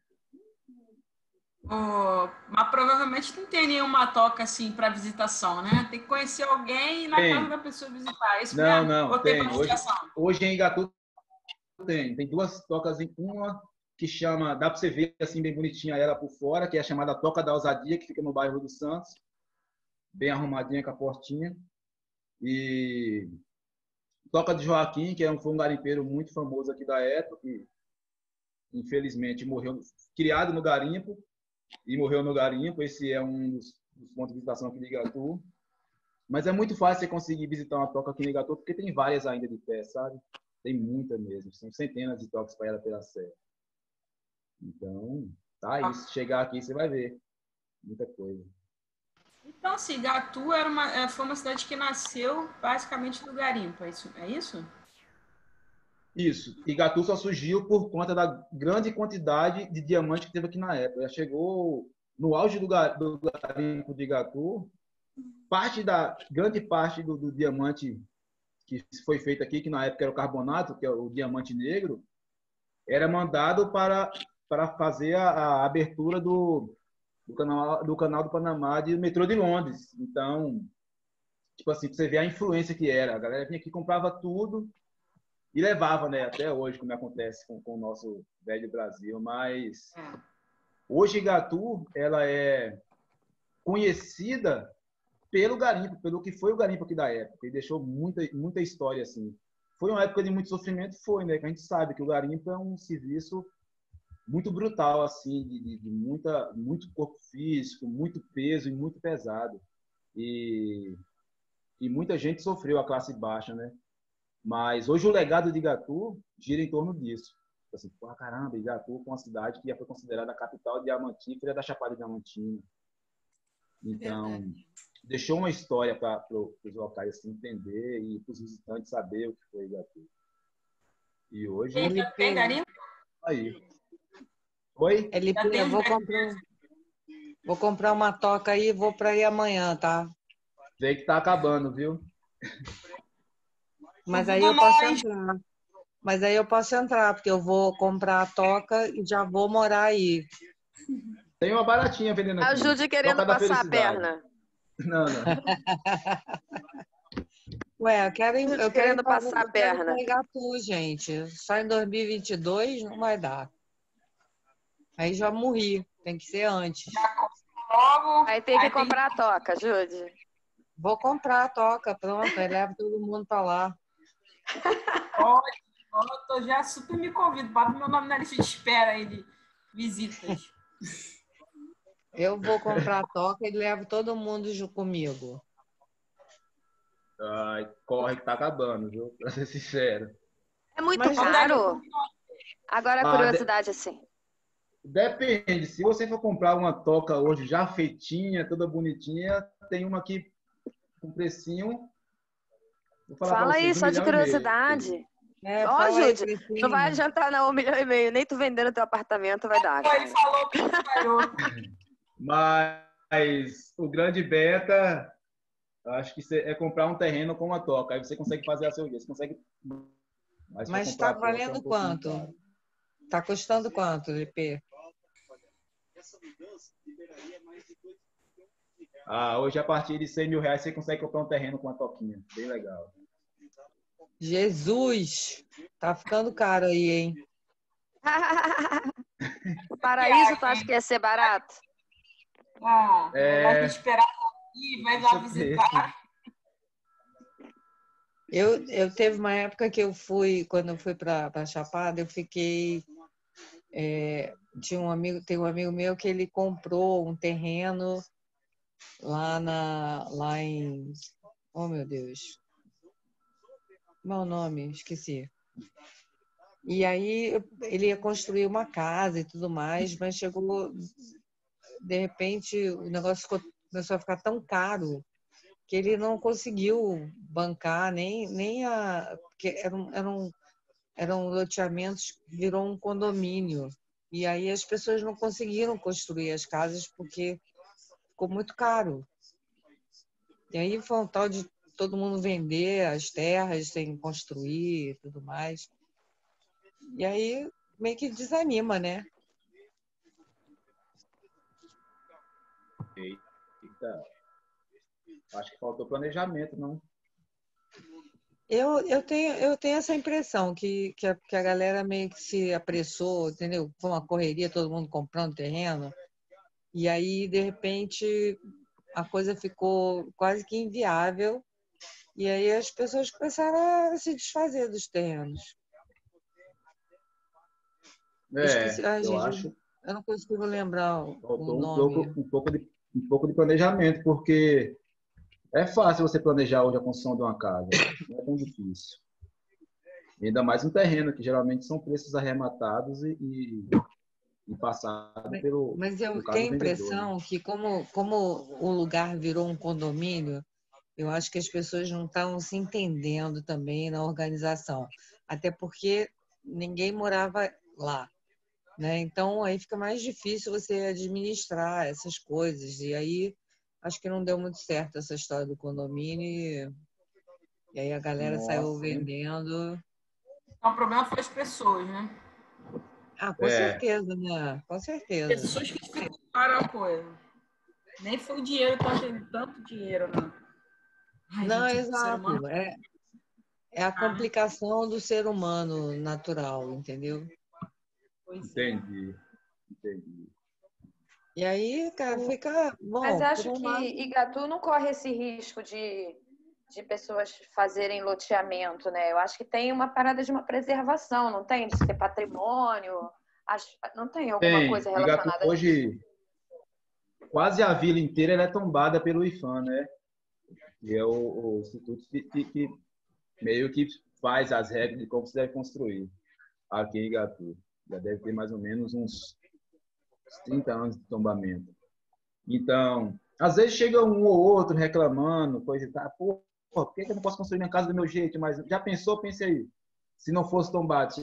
Ô, mas provavelmente não tem nenhuma toca assim para visitação, né? Tem que conhecer alguém e ir na Tem. casa da pessoa visitar. É isso Não, mesmo? não, Ou tem tem. pra Hoje, visitação? hoje em Igatu tem. Tem duas tocas em uma que chama, dá para você ver assim bem bonitinha ela por fora, que é a chamada Toca da Ousadia, que fica no bairro do Santos, bem arrumadinha com a portinha. E Toca de Joaquim, que é um, foi um garimpeiro muito famoso aqui da época, que infelizmente morreu, criado no garimpo, e morreu no garimpo. Esse é um dos, dos pontos de visitação aqui de Igatu. Mas é muito fácil você conseguir visitar uma toca aqui em Igatu, porque tem várias ainda de pé, sabe? Tem muita mesmo. São centenas de tocas para ela pela serra. Então, tá aí. Se chegar aqui, você vai ver. Muita coisa. Então, assim, Igatu era uma, é, foi uma cidade que nasceu basicamente do garimpo. É isso? É isso? Isso. Igatu só surgiu por conta da grande quantidade de diamante que teve aqui na época. Já chegou no auge do, gar, do garimpo de Igatu. Parte da, grande parte do, do diamante que foi feito aqui, que na época era o carbonato, que é o diamante negro, era mandado para, para fazer a, a abertura do, do, canal, do canal do Panamá de metrô de Londres. Então, tipo assim, pra você ver a influência que era. A galera vinha aqui, comprava tudo e levava, né? Até hoje, como acontece com, com o nosso velho Brasil. Mas hoje, Igatu, ela é conhecida pelo garimpo, pelo que foi o garimpo aqui da época, e deixou muita, muita história assim. Foi uma época de muito sofrimento, foi, né? Que a gente sabe que o garimpo é um serviço muito brutal, assim, de, de muita, muito corpo físico, muito peso e muito pesado. E, e muita gente sofreu, a classe baixa, né? Mas hoje o legado de Igatu gira em torno disso. Assim, pô, caramba, Igatu foi uma cidade que já foi considerada a capital diamantífera da Chapada Diamantina. Então, é deixou uma história para os locais assim, entender e para os visitantes saber o que foi Igatu. E hoje... Ele tem garimpo? Aí. Oi? L P, eu vou comprar, vou comprar uma toca aí e vou para aí amanhã, tá? Vê que tá acabando, viu? Mas aí eu posso entrar. Mas aí eu posso entrar, porque eu vou comprar a toca e já vou morar aí. Tem uma baratinha vendendo aqui. A Judy querendo passar a perna. Não, não. Ué, eu quero, eu quero querendo passar a perna. Igatu, gente. Só em dois mil e vinte e dois não vai dar. Aí já morri. Tem que ser antes. Aí tem que aí comprar tem... a toca, Judy. Vou comprar a toca, pronto. Aí levo todo mundo pra lá. Pode, eu tô já super me convido. Bota meu nome na lista de espera aí de visitas. Eu vou comprar a toca e levo todo mundo ju- comigo. Ai, corre que tá acabando, viu? Pra ser sincero. É muito Mas caro? Agora a Ah, de- curiosidade, assim. depende. Se você for comprar uma toca hoje já feitinha, toda bonitinha, tem uma aqui com precinho, vou falar pra Fala aí, vocês, um só de milhão e meio. curiosidade. é, Ó, fala aí, Júlia, não vai Priscila. adiantar não, um milhão e meio. Nem tu vendendo teu apartamento vai dar, Ele cara. falou que espalhou. Mas o grande beta, acho que cê- é comprar um terreno com uma toca. Aí você consegue fazer a seu dia. Você consegue. Mas se for Mas comprar está a toca, é um valendo pouquinho quanto? caro. Tá custando quanto, L P? Ah, hoje a partir de cem mil reais você consegue comprar um terreno com uma toquinha. Bem legal. Jesus! Tá ficando caro aí, hein? O paraíso, tu acha que ia ser barato? Ah, É. vai esperar aqui, vai lá visitar. Eu, eu teve uma época que eu fui, quando eu fui para Chapada, eu fiquei. é, tinha um amigo, tem um amigo meu que ele comprou um terreno lá na, lá em, oh meu Deus, como é o nome? Esqueci. E aí ele ia construir uma casa e tudo mais, mas chegou, de repente, o negócio ficou- começou a ficar tão caro que ele não conseguiu bancar nem, nem a. Porque eram, eram, eram loteamentos, virou um condomínio. E aí as pessoas não conseguiram construir as casas porque ficou muito caro. E aí foi um tal de todo mundo vender as terras sem construir e tudo mais. E aí meio que desanima, né? Eita. Acho que faltou planejamento, não? Eu, eu, tenho, eu tenho essa impressão que, que, a, que a galera meio que se apressou, entendeu? Foi uma correria, todo mundo comprando terreno. E aí, de repente, a coisa ficou quase que inviável. E aí as pessoas começaram a se desfazer dos terrenos. Eu esqueci, É, ai, eu gente, eu, acho eu não consigo lembrar o, o faltou um nome. pouco, um pouco de, um pouco de planejamento, porque é fácil você planejar hoje a construção de uma casa. Não é tão difícil. Ainda mais um terreno, que geralmente são preços arrematados e, e, e passados Mas pelo, mas eu no caso, tenho do a vendedor, né? impressão que, como, como o lugar virou um condomínio, eu acho que as pessoas não estão se entendendo também na organização. Até porque ninguém morava lá, né? Então, aí fica mais difícil você administrar essas coisas. E aí, acho que não deu muito certo essa história do condomínio. E, e aí a galera saiu Nossa, hein? vendendo. Então, o problema foi as pessoas, né? Ah, com É, certeza, né? Com certeza. Pessoas que dificultaram a coisa. Nem foi o dinheiro, tá tendo tanto dinheiro, não. Ai, Não, gente, o ser humano. exato. É, é a Ah, né? complicação do ser humano natural, entendeu? Pois é. entendi, entendi. E aí, cara, fica Mas bom, por acho um que lado. Igatu não corre esse risco de, de pessoas fazerem loteamento, né? Eu acho que tem uma parada de uma preservação, não tem? De ser patrimônio. Acho, não tem alguma Tem, coisa Igatu relacionada a isso? hoje, quase a vila inteira ela é tombada pelo IPHAN, né? Que é o, o instituto que, que, que meio que faz as regras de como se deve construir aqui em Igatu. Já deve ter mais ou menos uns trinta anos de tombamento. Então, às vezes chega um ou outro reclamando, coisa e tal. Pô, por que eu não posso construir minha casa do meu jeito? Mas já pensou? Pense aí. Se não fosse tombado,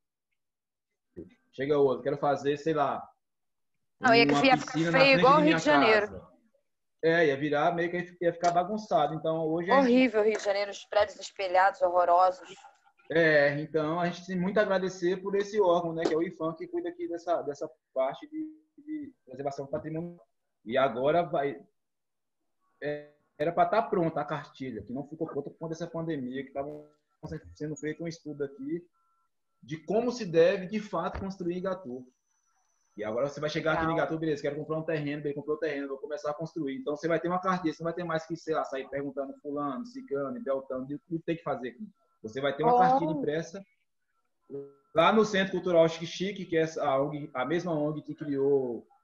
chega outro, quero fazer, sei lá, Não, ia, uma ia ficar piscina na feio frente igual o de Rio minha de Janeiro. casa. É, ia virar meio que ia ficar bagunçado. Então, hoje a gente, Horrível o Rio de Janeiro, os prédios espelhados, horrorosos. é, então a gente tem muito a agradecer por esse órgão, né, que é o IPHAN, que cuida aqui dessa, dessa parte de, de preservação do patrimônio. E agora vai, é, era para estar pronta a cartilha, que não ficou pronta por conta dessa pandemia, que estava sendo feito um estudo aqui de como se deve, de fato, construir Igatu. E agora você vai chegar aqui em Igatu, beleza, quero comprar um terreno, bem, comprou o terreno, vou começar a construir. Então você vai ter uma cartilha, você não vai ter mais que, sei lá, sair perguntando fulano, ciclano, beltano, o que tem que fazer aqui. Você vai ter uma cartilha impressa lá no Centro Cultural Chique Chique, que é a, ONG, a mesma ONG que criou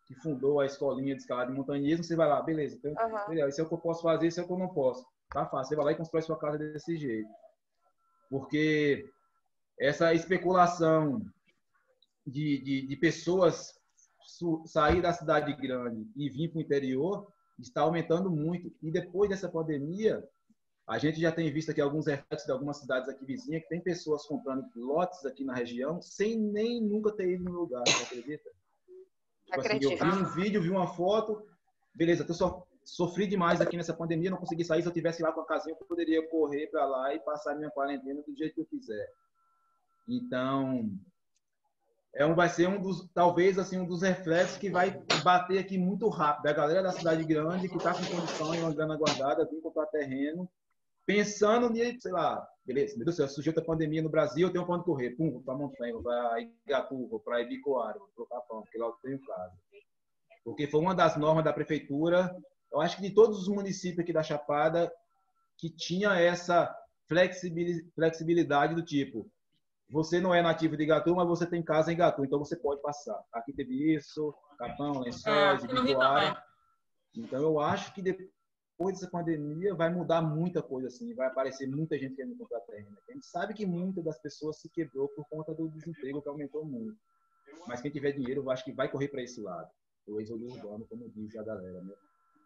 que fundou a escolinha de escalada e montanhismo, você vai lá, beleza, então, Uhum. beleza, isso é o que eu posso fazer, isso é o que eu não posso. Tá fácil, você vai lá e constrói sua casa desse jeito. Porque essa especulação de, de, de pessoas sair da cidade grande e vir para o interior está aumentando muito. E depois dessa pandemia, a gente já tem visto aqui alguns reflexos de algumas cidades aqui vizinhas que tem pessoas comprando lotes aqui na região sem nem nunca ter ido no lugar, você acredita? Tipo assim, eu vi um vídeo, vi uma foto, beleza, eu só sofri demais aqui nessa pandemia, não consegui sair, se eu tivesse lá com a casinha, eu poderia correr para lá e passar minha quarentena do jeito que eu quiser. Então, é um, vai ser um dos, talvez assim, um dos reflexos que vai bater aqui muito rápido. A galera da cidade grande que está com condição e uma grana guardada, vir comprar terreno, pensando em, sei lá, beleza, meu Deus do céu, sujeito à pandemia no Brasil, eu tenho para onde correr, pum, vou para Montanha, vou para Igatu, vou para Ibicoara, vou para o Capão, porque lá eu tenho casa. Porque foi uma das normas da prefeitura, eu acho que de todos os municípios aqui da Chapada, que tinha essa flexibilidade do tipo, você não é nativo de Igatu, mas você tem casa em Igatu, então você pode passar. Aqui teve isso, Capão, Lençóis, É, Ibicoara. Então eu acho que depois dessa pandemia vai mudar muita coisa assim, vai aparecer muita gente querendo comprar terreno. A gente sabe que muitas das pessoas se quebrou por conta do desemprego que aumentou muito. Mas quem tiver dinheiro, eu acho que vai correr para esse lado. O êxodo urbano, como diz a galera, né?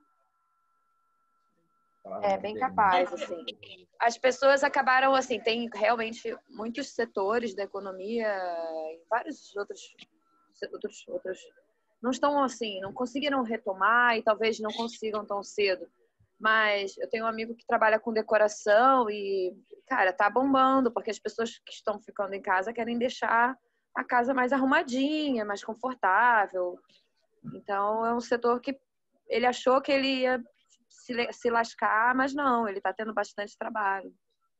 É bem capaz, assim. As pessoas acabaram, assim, tem realmente muitos setores da economia e vários outros, outros, outros não estão, assim, não conseguiram retomar e talvez não consigam tão cedo. Mas eu tenho um amigo que trabalha com decoração e, cara, tá bombando, porque as pessoas que estão ficando em casa querem deixar a casa mais arrumadinha, mais confortável. Então, é um setor que ele achou que ele ia se, se lascar, mas não, ele está tendo bastante trabalho.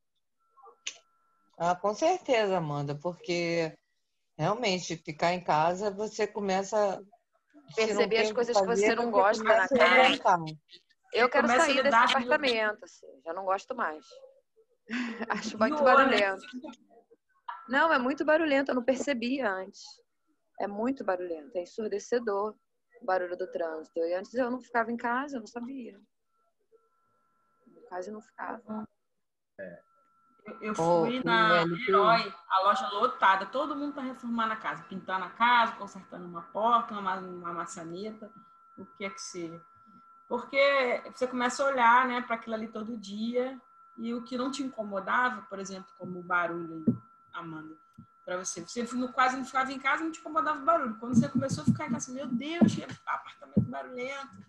Ah, com certeza, Amanda, porque realmente ficar em casa você começa a perceber as coisas que você não gosta na casa. Eu quero sair desse apartamento, assim, já não gosto mais. Acho muito barulhento. Não, é muito barulhento, eu não percebia antes. É muito barulhento, é ensurdecedor o barulho do trânsito. E antes eu não ficava em casa, eu não sabia. Em casa eu não ficava. É. Eu, eu fui oh, na Herói, a loja lotada, todo mundo tá reformando a casa, pintando a casa, consertando uma porta, uma, uma maçaneta, o que é que seja. Porque você começa a olhar, né, para aquilo ali todo dia, e o que não te incomodava, por exemplo, como o barulho, Amanda, para você, você não, quase não ficava em casa, não te incomodava o barulho. Quando você começou a ficar em casa, meu Deus, que apartamento barulhento.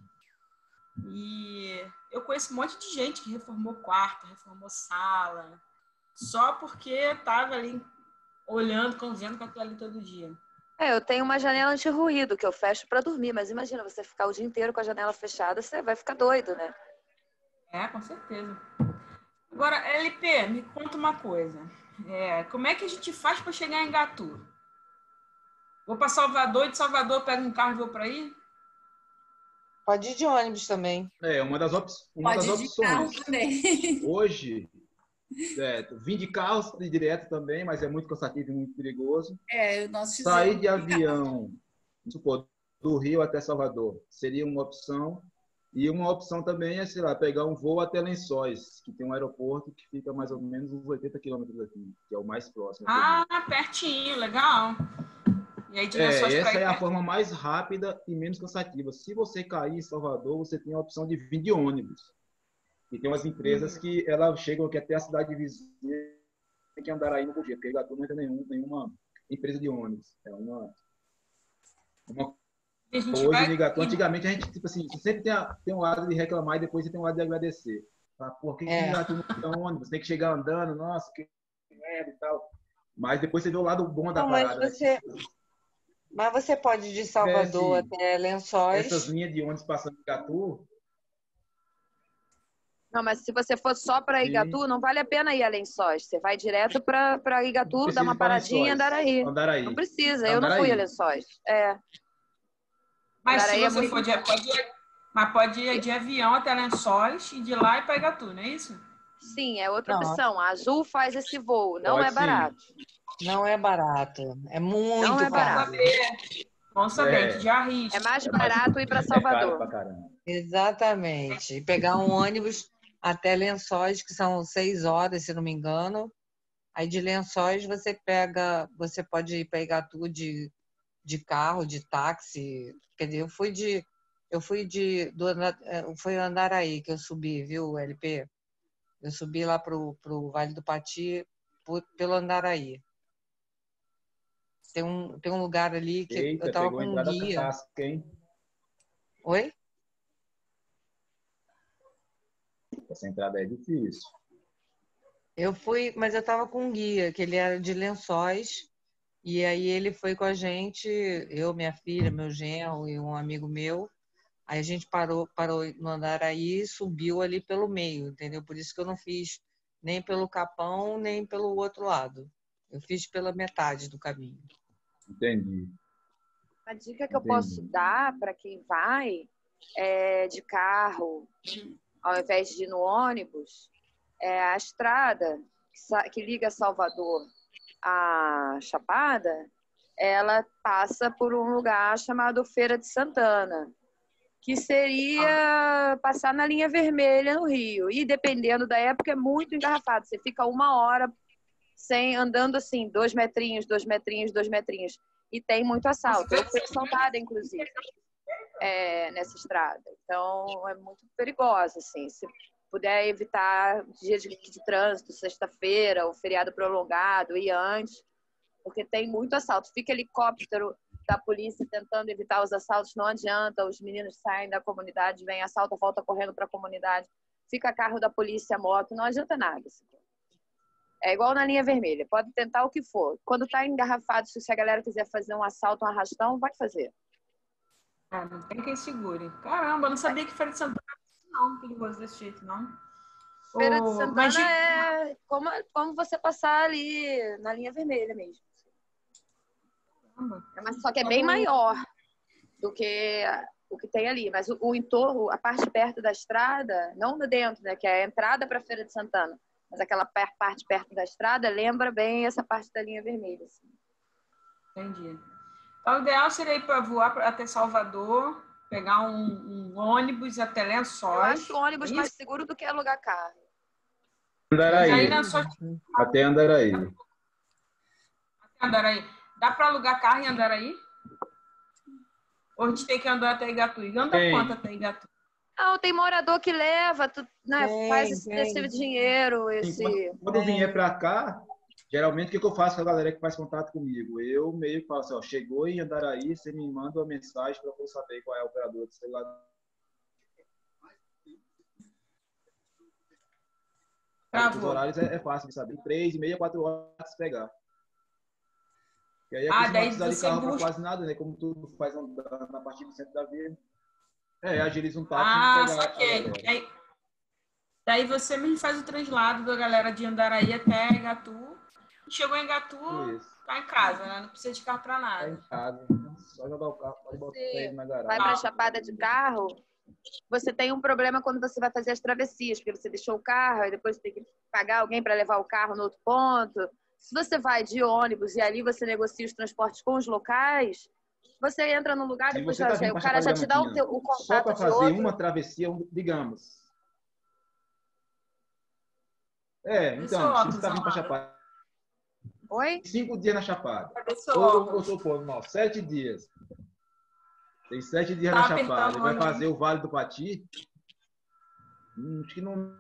E eu conheço um monte de gente que reformou quarto, reformou sala, só porque estava ali olhando, convivendo com aquilo ali todo dia. É, eu tenho uma janela anti-ruído que eu fecho para dormir, mas imagina você ficar o dia inteiro com a janela fechada, você vai ficar doido, né? É, com certeza. Agora, L P, me conta uma coisa. É, como é que a gente faz para chegar em Igatu? Vou para Salvador, de Salvador eu pego um carro e vou para aí? Pode ir de ônibus também. É, uma das, op uma das opções. Hoje, é, vim de carro direto também, mas é muito cansativo e muito perigoso. É, nós Sair de avião, supor, do Rio até Salvador, seria uma opção. E uma opção também é, sei lá, pegar um voo até Lençóis, que tem um aeroporto que fica mais ou menos uns oitenta quilômetros daqui, que é o mais próximo. Ah, pertinho, legal. E aí, de é, essa é a forma mais rápida e menos cansativa. Se você cair em Salvador, você tem a opção de vir de ônibus. E tem umas empresas que elas chegam aqui até a cidade vizinha, tem que andar aí no Bugê, porque Igatu não tem nenhum, nenhuma empresa de ônibus. É uma... uma... Hoje, vai... no Igatu, antigamente, a gente, tipo assim, sempre tem, a, tem um lado de reclamar e depois tem um lado de agradecer. Ah, por que é. Igatu não tem ônibus? Tem que chegar andando, nossa, que merda e tal. Mas depois você vê o lado bom da não, parada. Mas você... Né? Mas você pode ir de Salvador Esse, até Lençóis. Essas linhas de ônibus passando em Igatu. Não, mas se você for só para Igatu, não vale a pena ir a Lençóis. Você vai direto para Igatu, dá uma paradinha e andar aí. Andaraí. Não precisa, eu não fui a Lençóis. É. Mas Andaraí se você é muito... for de, pode ir, mas pode ir de avião até Lençóis e de lá ir para Igatu, não é isso? Sim, é outra não. opção. A Azul faz esse voo, não pode é barato. Sim. Não é barato. É muito não é barato. barato. Bom saber, É. a gente já arrisca. É mais barato ir para Salvador. É caro pra caramba. Exatamente. E pegar um ônibus até Lençóis, que são seis horas, se não me engano. Aí de Lençóis você pega, você pode ir para Igatu de, de carro, de táxi. Quer dizer, eu fui de, eu fui de, do, foi Andaraí que eu subi, viu, L P? Eu subi lá pro, pro Vale do Pati por, pelo Andaraí. Tem um, tem um lugar ali que Eita, eu tava pegou com a um entrada guia. casca, hein? Oi? Essa entrada é difícil. Eu fui, mas eu tava com um guia, que ele era de Lençóis, e aí ele foi com a gente, eu, minha filha, meu genro e um amigo meu. Aí a gente parou, parou no Andaraí e subiu ali pelo meio, entendeu? Por isso que eu não fiz nem pelo Capão, nem pelo outro lado. Eu fiz pela metade do caminho. Entendi. A dica que eu Entendi. posso dar para quem vai é de carro, ao invés de ir no ônibus, é a estrada que sa- que liga Salvador à Chapada, ela passa por um lugar chamado Feira de Santana, que seria passar na linha vermelha no Rio. E dependendo da época, é muito engarrafado. Você fica uma hora sem andando assim, dois metrinhos, dois metrinhos, dois metrinhos. E tem muito assalto. Eu fui assaltada, inclusive, é, nessa estrada. Então, é muito perigosa, assim. Se puder evitar dia de, de trânsito, sexta-feira, ou feriado prolongado, ir antes, porque tem muito assalto. Fica helicóptero da polícia tentando evitar os assaltos, não adianta. Os meninos saem da comunidade, vem assalto, volta correndo para a comunidade. Fica carro da polícia, moto, não adianta nada. Assim. É igual na linha vermelha, pode tentar o que for. Quando tá engarrafado, se a galera quiser fazer um assalto, um arrastão, vai fazer. Ah, não tem quem segure. Caramba, eu não sabia que Feira de Santana não, perigoso desse jeito, não. Feira de Ô, Santana mas de- é como, como você passar ali na linha vermelha mesmo. Caramba. É, mas só que é bem maior do que o que tem ali. Mas o, o entorno, a parte perto da estrada, não dentro, né, que é a entrada para a Feira de Santana, mas aquela per- parte perto da estrada lembra bem essa parte da linha vermelha. Assim. Entendi. Então, o ideal seria ir para voar pra- até Salvador, pegar um, um ônibus até Lençóis. Eu acho o ônibus é mais isso? seguro do que alugar carro. Mas aí Andaraí. Lençóis Até Andaraí. até Andaraí. Dá para alugar carro em Andaraí? Ou a gente tem que andar até Igatuí? Anda Tem. quanto até Igatuí? Não, tem morador que leva, tu, né, Tem, faz esse, tem. esse dinheiro, esse... Quando, quando eu vier para cá, geralmente o que, que eu faço com a galera que faz contato comigo? Eu meio que falo assim, ó, chegou em Andaraí, você me manda uma mensagem para eu saber qual é a operadora do celular. Os Travou. horários é, é fácil de saber. Três e meia, quatro horas se pegar. E aí Ah, aqui você não vai daí precisar de você carro para busca. quase nada, né? Como tudo faz andando na partir do centro da via. É, agiliza um táxi Ah, e pegar a saquei. galera. Daí, daí você me faz o translado da galera de Andaraí até Igatu. Chegou em Igatu, Isso. tá em casa, né? Não precisa de carro para Tá em nada. casa. Só jogar o carro, pode botar ele na vai garagem. para a Chapada de carro, você tem um problema quando você vai fazer as travessias, porque você deixou o carro e depois tem que pagar alguém para levar o carro no outro ponto. Se você vai de ônibus e ali você negocia os transportes com os locais, você entra no lugar, Se depois você já, tá já- vindo o pra cara já Chapada te dá o, Diamantina teu, o só contato para de fazer outro. uma travessia, digamos. É, Cadê seu então, se óculos, você tá vindo para Amanda? Chapada, Oi? cinco dias na Chapada. Cadê seu Ou, ou óculos? supor, não, sete dias. Tem sete dias Tá na Chapada. apertando Ele vai onde? fazer o Vale do Pati. Hum, acho que não.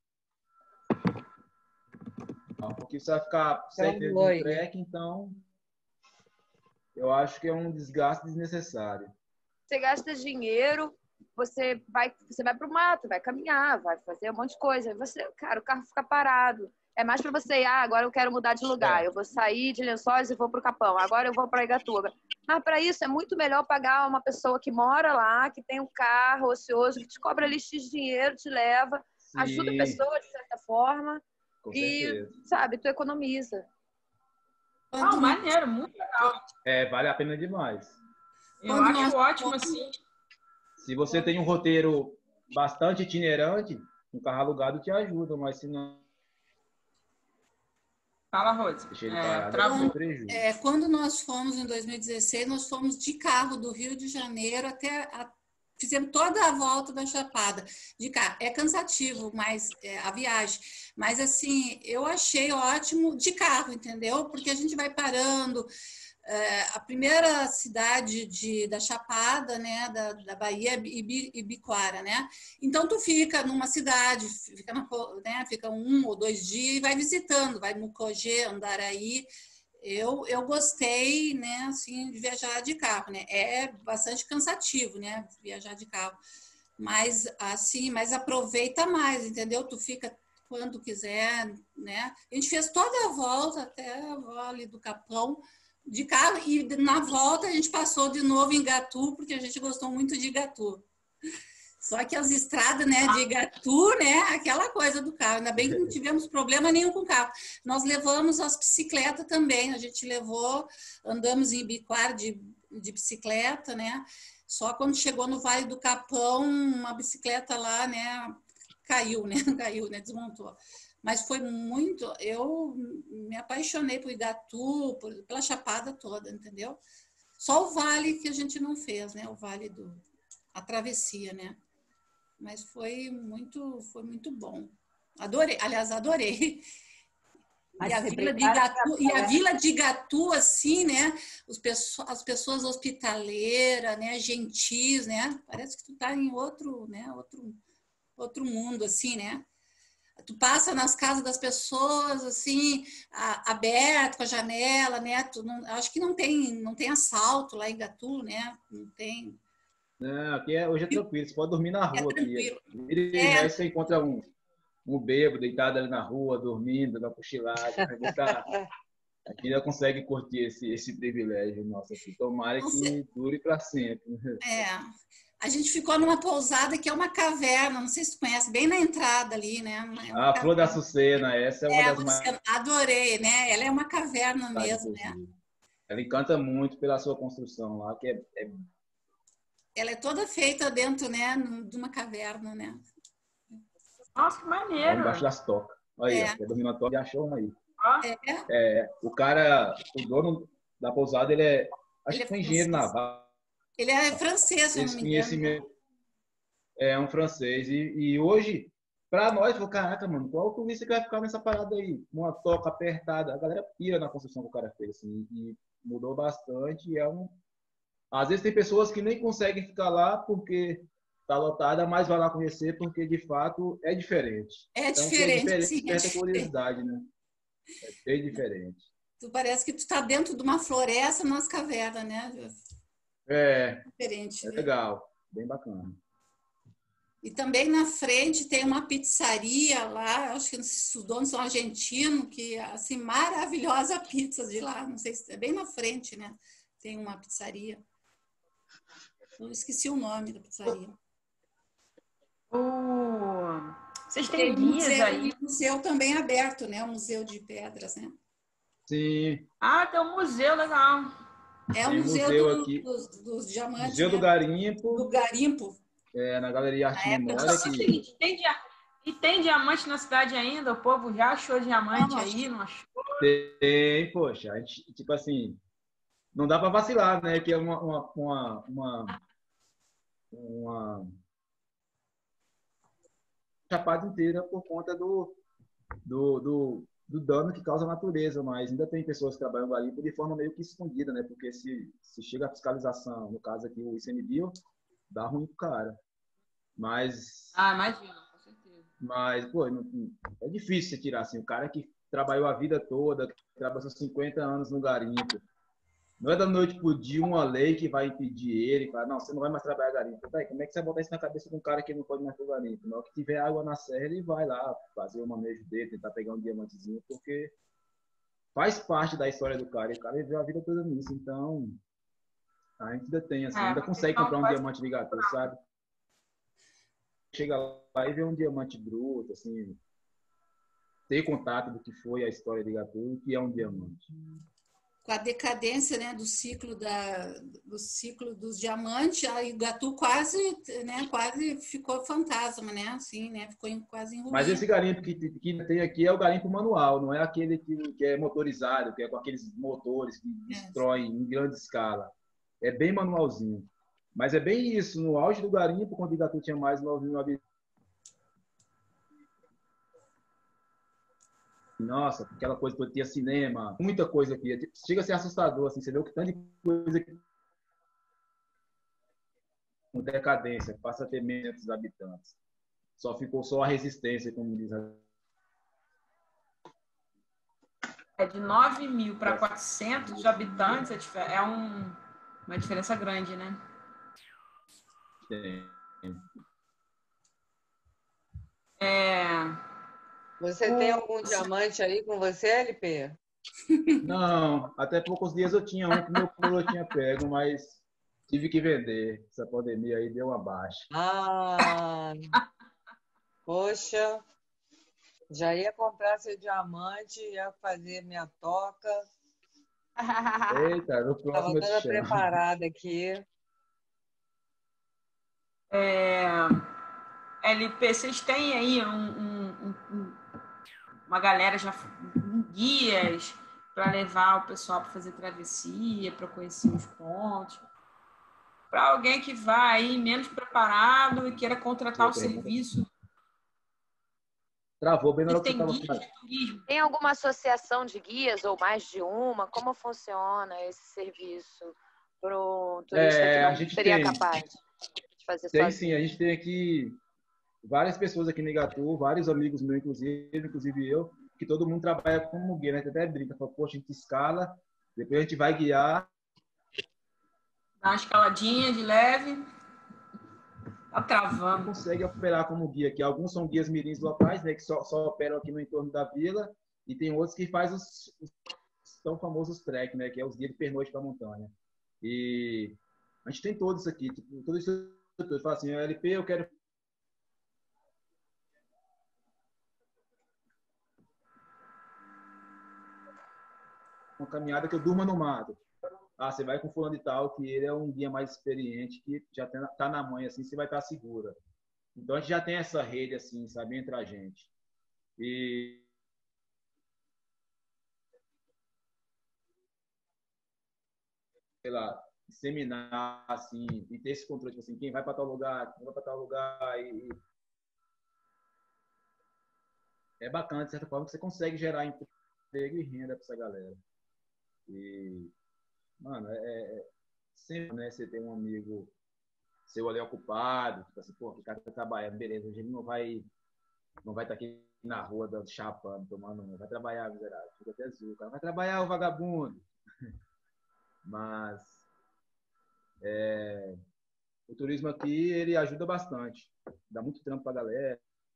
Não, porque você vai ficar sete vezes Travou no aí. trek, então. Eu acho que é um desgaste desnecessário. Você gasta dinheiro, você vai, você vai pro mato, vai caminhar, vai fazer um monte de coisa. Você, cara, o carro fica parado. É mais para você ir, ah, agora eu quero mudar de lugar. É. Eu vou sair de Lençóis e vou pro Capão. Agora eu vou para Igatuba. Mas para isso é muito melhor pagar uma pessoa que mora lá, que tem um carro ocioso, que te cobra ali X dinheiro, te leva, ajuda a Sim, pessoa de certa forma com e, certeza. sabe, tu economiza. Ah, maneiro, muito legal. É, vale a pena demais. Eu acho ótimo, assim. Se você tem um roteiro bastante itinerante, um carro alugado te ajuda, mas se não. Fala, Rose. Deixei ele É, parado, travou. foi prejuízo. É, quando nós fomos em dois mil e dezesseis, nós fomos de carro do Rio de Janeiro até a, fizemos toda a volta da Chapada de carro. É cansativo, mas é, a viagem. Mas assim, eu achei ótimo de carro, entendeu? Porque a gente vai parando. É, a primeira cidade de, da Chapada, né, da, da Bahia, é Ibi, Ibicoara, né? Então tu fica numa cidade, fica, na, né, fica um ou dois dias e vai visitando, vai Mucogê, Andaraí. Eu, eu gostei, né, assim, de viajar de carro, né? É bastante cansativo, né, viajar de carro. Mas assim, mas aproveita mais, entendeu? Tu fica quando quiser, né? A gente fez toda a volta até a Vale do Capão de carro e na volta a gente passou de novo em Igatu, porque a gente gostou muito de Igatu. Só que as estradas, né, de Igatu, né, aquela coisa do carro. Ainda bem que não tivemos problema nenhum com o carro. Nós levamos as bicicletas também. A gente levou, andamos em Ibicoara de, de bicicleta, né? Só quando chegou no Vale do Capão, uma bicicleta lá, né, caiu, né, caiu, né, desmontou. Mas foi muito, eu me apaixonei por Igatu, por, pela Chapada toda, entendeu? Só o vale que a gente não fez, né? O vale do a travessia, né? Mas foi muito, foi muito bom. Adorei, aliás, adorei. E a, vila de Igatu, e a vila de Igatu, assim, né? Os pesso as pessoas hospitaleiras, né? Gentis, né? Parece que tu tá em outro, né? Outro, outro mundo, assim, né? Tu passa nas casas das pessoas, assim, a, aberto, com a janela, né? Tu não, acho que não tem, não tem assalto lá em Igatu, né? Não tem. Não, aqui é, hoje é tranquilo, você pode dormir na rua É tranquilo. aqui. Vira e É. mexe, você encontra um, um bêbado deitado ali na rua, dormindo, na cochilada. A gente tá, a gente ainda consegue curtir esse, esse privilégio nosso aqui. Tomara que dure para sempre. É. A gente ficou numa pousada que é uma caverna, não sei se tu conhece, bem na entrada ali, né? É a Flor da Açucena, essa é uma é, das mais... Adorei, né? Ela é uma caverna mesmo, né? Ela encanta muito pela sua construção lá, que é, é... Ela é toda feita dentro, né, de uma caverna, né? Nossa, que maneiro! Embaixo das tocas. Aí, é. ó, quer dormir na toca e achou uma aí. É. É, o cara, o dono da pousada, ele é, acho ele que foi é engenheiro naval. Ele é francês, se eu não me engano. É um francês. E, e hoje, para nós, falou, caraca, mano, qual o turista que vai ficar nessa parada aí? Uma toca apertada. A galera pira na construção que o cara fez, assim, e mudou bastante. E é um... Às vezes tem pessoas que nem conseguem ficar lá porque tá lotada, mas vai lá conhecer porque, de fato, é diferente. É então, diferente, é diferente, sim. certa curiosidade, né? É bem diferente. Tu parece que tu tá dentro de uma floresta nas cavernas, né? É, diferente, é né? legal, bem bacana. E também na frente tem uma pizzaria lá, acho que os donos são argentinos, que assim, maravilhosa a pizza de lá, não sei se é bem na frente, né? Tem uma pizzaria. Eu esqueci o nome da pizzaria. Oh, vocês têm tem guias museu, aí? Um museu também aberto, né? O Museu de Pedras, né? Sim. Ah, tem um museu legal. É o tem museu, museu do, aqui. Dos, dos diamantes. Museu né? do Garimpo. Do Garimpo. É, na Galeria Arte e Memória. Que... Seguinte, tem dia... E tem diamante na cidade ainda? O povo já achou diamante não, aí, não achou? Tem, poxa. A gente, tipo assim, não dá para vacilar, né? Que é uma... uma, uma, uma, uma... chapada inteira por conta do, do, do, do dano que causa a natureza, mas ainda tem pessoas que trabalham no garimpo de forma meio que escondida, né? Porque se, se chega a fiscalização, no caso aqui o ICMBio, dá ruim pro cara. Mas... Ah, imagina, com certeza. Mas, pô, não, é difícil você tirar, assim, o cara que trabalhou a vida toda, que trabalhou cinquenta anos no garimpo, não é da noite pro dia uma lei que vai impedir ele, fala, não, você não vai mais trabalhar garimpo. Tá, como é que você vai botar isso na cabeça de um cara que não pode mais pro garimpo? Na hora que tiver água na serra, ele vai lá fazer o manejo dele, tentar pegar um diamantezinho, porque faz parte da história do cara, e o cara viveu a vida toda nisso, então a gente ainda tem, assim, é, ainda consegue comprar um diamante de Igatu, sabe? Chega lá e vê um diamante bruto, assim, ter contato do que foi a história de Igatu, que é um diamante. com a decadência, né, do ciclo da do ciclo dos diamantes, a Igatu quase, né, quase ficou fantasma, né, assim, né, ficou em, quase em ruína. Mas esse garimpo que, que tem aqui é o garimpo manual, não é aquele que, que é motorizado, que é com aqueles motores que destroem em grande escala. É bem manualzinho. Mas é bem isso, no auge do garimpo, quando o Igatu tinha mais de nove mil habitantes. Nossa, aquela coisa que tinha cinema, muita coisa aqui. Chega a ser assustador, assim, você vê o que tanto de coisa aqui. Com decadência, passa a ter menos habitantes. Só ficou só a resistência, como diz a... É de nove mil para quatrocentos habitantes, é um, uma diferença grande, né? Tem. É... Você tem algum diamante aí com você, L P? Não, até poucos dias eu tinha um que meu coro tinha pego, mas tive que vender. Essa pandemia aí deu uma baixa. Ah, poxa, já ia comprar seu diamante, ia fazer minha toca. Eita, no próximo eu te Estava toda chamo. preparada aqui. É... L P, vocês têm aí um, um, um, uma galera já um guias para levar o pessoal para fazer travessia, para conhecer os pontos? Para alguém que vai aí menos preparado e queira contratar o serviço. Travou bem na hora que você Tem estava guias de turismo? Tem alguma associação de guias ou mais de uma? Como funciona esse serviço para o turista É, que a não gente seria tem. capaz de fazer Tem sozinho? sim, a gente tem aqui várias pessoas aqui no Igatu, vários amigos meus, inclusive, inclusive eu, que todo mundo trabalha como guia, né? A gente até brinca, fala, poxa, a gente escala, depois a gente vai guiar. Dá uma escaladinha de leve. Tá travando. Consegue operar como guia, que alguns são guias mirins locais, né, que só, só operam aqui no entorno da vila, e tem outros que fazem os, os tão famosos trek, né, que é os guias de pernoite para montanha. E a gente tem todos aqui, tipo, todo isso eu falo assim, L P, eu quero uma caminhada que eu durma no mato. Ah, você vai com fulano de tal, que ele é um guia mais experiente, que já tá na manha, assim, você vai estar segura. Então, a gente já tem essa rede, assim, sabe, entre a gente. E... sei lá, disseminar, assim, e ter esse controle, tipo assim, quem vai para tal lugar, quem vai para tal lugar, e... é bacana, de certa forma, que você consegue gerar emprego e renda para essa galera. E, mano, é, é sempre, né, você tem um amigo seu ali ocupado, tipo assim, pô, o cara tá trabalhando, beleza, hoje ele não vai não vai estar tá aqui na rua dando chapando, tomando, não vai trabalhar, miserável, fica até azul, o cara vai trabalhar, o vagabundo. Mas é, o turismo aqui, ele ajuda bastante, dá muito trampo pra galera.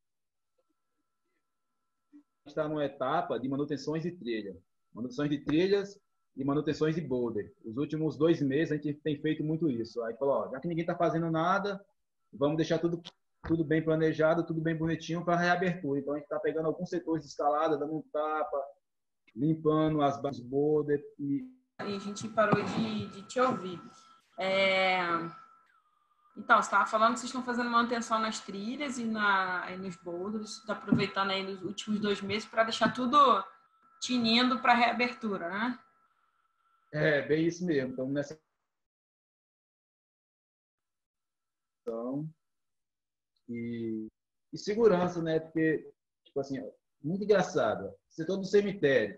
A gente está numa etapa de manutenções de trilha, manutenções de trilhas e manutenções de boulder. Os últimos dois meses a gente tem feito muito isso. Aí falou, ó, já que ninguém está fazendo nada, vamos deixar tudo, tudo bem planejado, tudo bem bonitinho para reabertura. Então a gente está pegando alguns setores de escalada, dando um tapa, limpando as bases boulder. E... e a gente parou de, de te ouvir. É... Então, você estava falando que vocês estão fazendo manutenção nas trilhas e, na, e nos boulders, está aproveitando aí nos últimos dois meses para deixar tudo tinindo para reabertura, né? É, bem isso mesmo. Então, nessa e, e segurança, né? Porque, tipo assim, muito engraçado. Você todo no cemitério.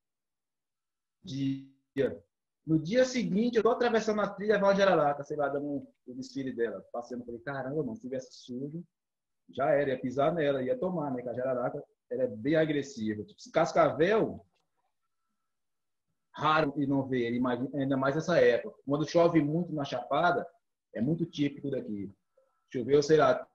Dia. No dia seguinte, eu tô atravessando a trilha, vai a Jararaca, sei lá, dando um, o desfile dela. Passando, falei, caramba, mano, se tivesse sujo, já era, ia pisar nela, ia tomar, né? Que a Jararaca, ela é bem agressiva. Tipo, Cascavel, raro e não ver, ainda mais nessa época. Quando chove muito na Chapada, é muito típico daqui. Choveu, sei lá,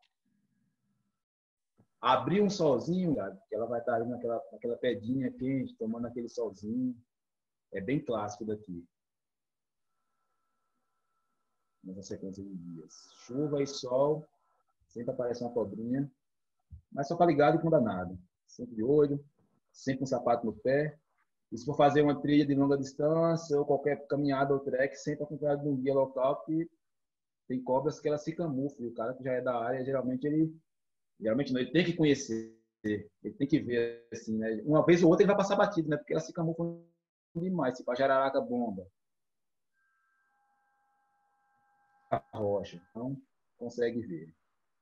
abrir um solzinho, cara, que ela vai estar ali naquela, naquela pedinha quente, tomando aquele solzinho. É bem clássico daqui. Nessa sequência de dias. Chuva e sol, sempre aparece uma cobrinha, mas só tá ligado com danado. Sempre de olho, sempre um sapato no pé E se for fazer uma trilha de longa distância ou qualquer caminhada ou trek, sempre acompanhado de um guia local, porque tem cobras que elas se camuflam. E o cara que já é da área, geralmente ele, geralmente não, ele tem que conhecer, ele tem que ver, assim, né? Uma vez ou outra ele vai passar batido, né? Porque elas se camuflam demais, tipo a jararaca bomba, a rocha, então consegue ver.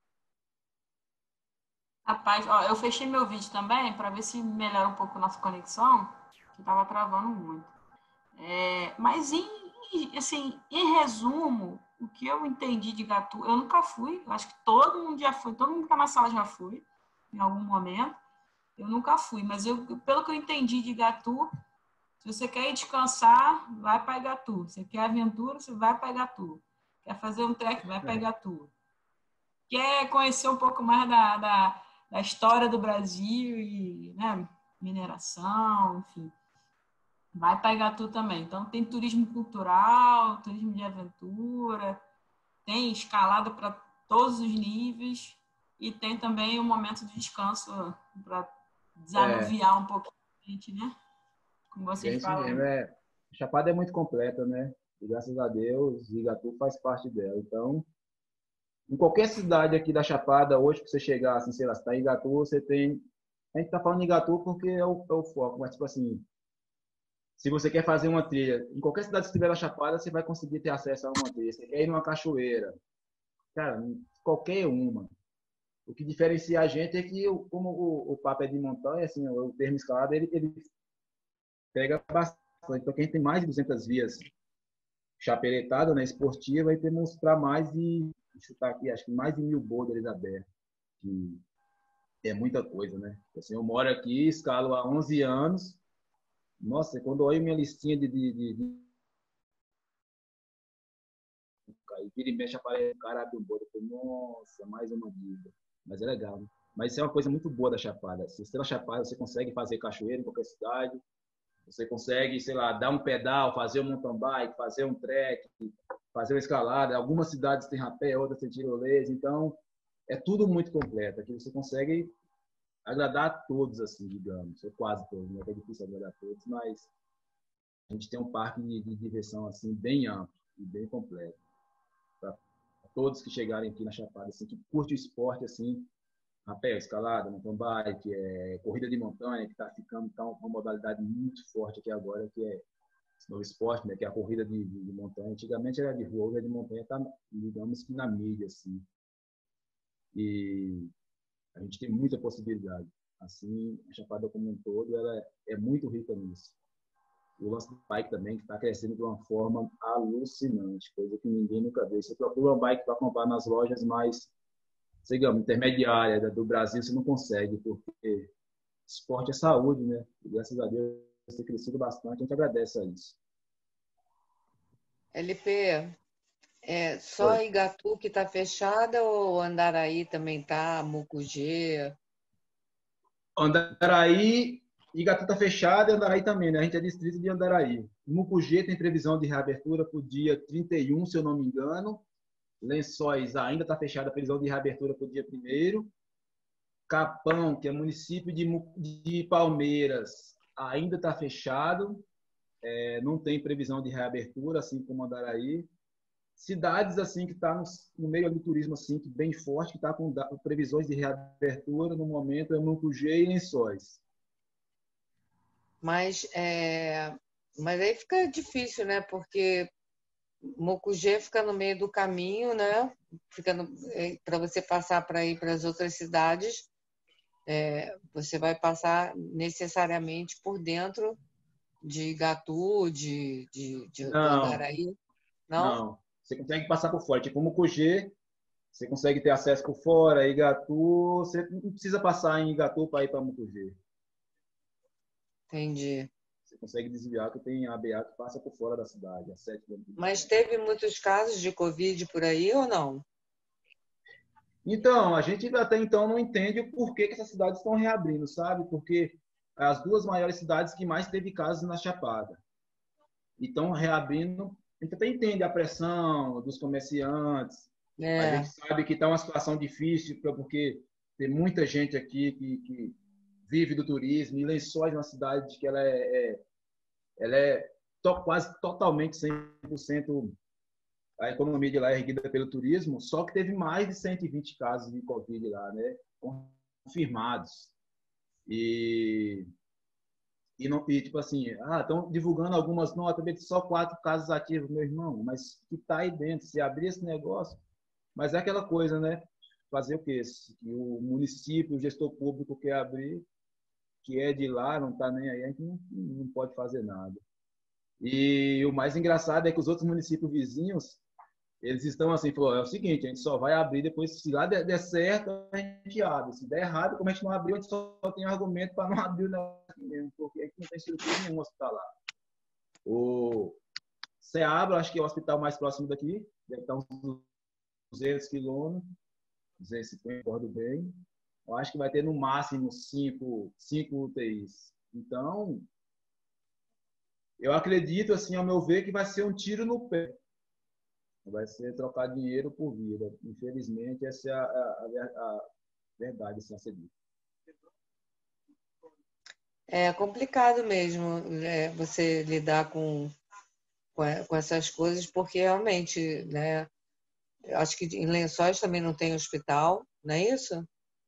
Rapaz, ó, eu fechei meu vídeo também para ver se melhora um pouco a nossa conexão, que tava travando muito. É, mas, em, assim, em resumo, o que eu entendi de Igatu, eu nunca fui, eu acho que todo mundo já foi, todo mundo que tá na sala já foi, em algum momento. Eu nunca fui, mas eu, pelo que eu entendi de Igatu, se você quer ir descansar, vai para Igatu. Se quer aventura, você vai para Igatu. Quer fazer um trek, vai para Igatu. Quer conhecer um pouco mais da, da, da história do Brasil e, né, mineração, enfim, vai para Igatu também. Então, tem turismo cultural, turismo de aventura, tem escalada para todos os níveis e tem também um momento de descanso para desanuviar é. um pouco a gente, né? Como vocês é isso falam. Mesmo, é. Chapada é muito completa, né? E, graças a Deus, Igatu faz parte dela. Então, em qualquer cidade aqui da Chapada, hoje, que você chegar, assim, sei lá, você tá em Igatu, você tem... A gente tá falando de Igatu porque é o, é o foco, mas, tipo assim, se você quer fazer uma trilha, em qualquer cidade que estiver na Chapada, você vai conseguir ter acesso a uma trilha. Você quer ir numa cachoeira, cara, qualquer uma. O que diferencia a gente é que, como o, o papo é de montanha, assim, o termo escalada, ele, ele pega bastante. Então, quem tem mais de duzentas vias chapeletadas, né, esportiva, e temos para mais de, chutar aqui, acho que mais de mil boulders abertos. Que é muita coisa, né? Assim, eu moro aqui, escalo há onze anos. Nossa, quando eu olho minha listinha de... de, de, de... vira e mexe, aparece o cara abre um boulder. Eu falo, nossa, mais uma dica. Mas é legal, né? Mas isso é uma coisa muito boa da Chapada. Se você é na Chapada, você consegue fazer cachoeira em qualquer cidade. Você consegue, sei lá, dar um pedal, fazer um mountain bike, fazer um trek, fazer uma escalada. Algumas cidades têm rapé, outras têm tirolesa. Então, é tudo muito completo. Aqui você consegue agradar a todos, assim, digamos. Ou quase todos, né? É difícil agradar a todos, mas a gente tem um parque de, de diversão, assim, bem amplo e bem completo. Para todos que chegarem aqui na Chapada, assim, que curte o esporte, assim, rapé, escalada, mountain bike, é, corrida de montanha, que está ficando tá uma modalidade muito forte aqui agora, que é esse novo esporte, né, que é a corrida de, de, de montanha. Antigamente era de rua, hoje de montanha está, digamos que na mídia, assim. E a gente tem muita possibilidade. Assim, a Chapada como um todo, ela é, é muito rica nisso. O lance do bike também, que está crescendo de uma forma alucinante, coisa que ninguém nunca viu. Você procura uma bike para comprar nas lojas mais, digamos, intermediária do Brasil, você não consegue, porque esporte é saúde, né? E, graças a Deus, tem crescido bastante, a gente agradece a isso. L P, é só Oi. Igatu que está fechada ou Andaraí também está, Mucugê? Andaraí, Igatu está fechada e Andaraí também, né? A gente é distrito de Andaraí. Mucugê tem previsão de reabertura para o dia trinta e um, se eu não me engano. Lençóis ainda está fechada a previsão de reabertura para o dia primeiro. Capão, que é município de, de Palmeiras, ainda está fechado. É, não tem previsão de reabertura, assim como Andaraí. Cidades assim que estão tá no meio do turismo assim, que bem forte, que está com previsões de reabertura no momento é Mucugê e Lençóis. Mas, é... Mas aí fica difícil, né? Porque Mucugê fica no meio do caminho, né? Fica no... para você passar para ir para as outras cidades, é... você vai passar necessariamente por dentro de Igatu, de, de, de não, Andaraí. Não? Não. Você consegue passar por fora. Tipo, Mucugê, você consegue ter acesso por fora. Igatu, você não precisa passar em Igatu para ir para Mucugê. Entendi. Você consegue desviar, que tem a B A que passa por fora da cidade. A sete Mas teve muitos casos de Covid por aí ou não? Então, a gente até então não entende o porquê que essas cidades estão reabrindo, sabe? Porque as duas maiores cidades que mais teve casos na Chapada. Então, reabrindo, a gente até entende a pressão dos comerciantes. É. A gente sabe que está uma situação difícil, porque tem muita gente aqui que, que vive do turismo. E Lençóis é uma cidade que ela é, é, ela é to, quase totalmente cem por cento a economia de lá é erguida pelo turismo, só que teve mais de cento e vinte casos de Covid lá, né? Confirmados. E, e, não, e tipo assim, ah, estão divulgando algumas notas, só quatro casos ativos, meu irmão, mas que tá aí dentro, se abrir esse negócio. Mas é aquela coisa, né? Fazer o quê? Se o município, o gestor público quer abrir, que é de lá, não tá nem aí, a gente não, não pode fazer nada. E o mais engraçado é que os outros municípios vizinhos, eles estão assim, falou, é o seguinte, a gente só vai abrir depois, se lá der, der certo, a gente abre. Se der errado, como a gente não abriu, a gente só tem argumento para não abrir o negócio mesmo, porque aqui não tem estrutura nenhuma hospitalar. O Ceabra, acho que é o hospital mais próximo daqui, deve estar uns duzentos quilômetros, duzentos e cinquenta, recordo bem. Eu acho que vai ter no máximo cinco, cinco U T Is. Então, eu acredito, assim, ao meu ver, que vai ser um tiro no pé. Vai ser trocar dinheiro por vida. Infelizmente, essa é a, a, a verdade, assim, a seguir. É complicado mesmo, né, você lidar com, com essas coisas, porque realmente, né, eu acho que em Lençóis também não tem hospital, não é isso?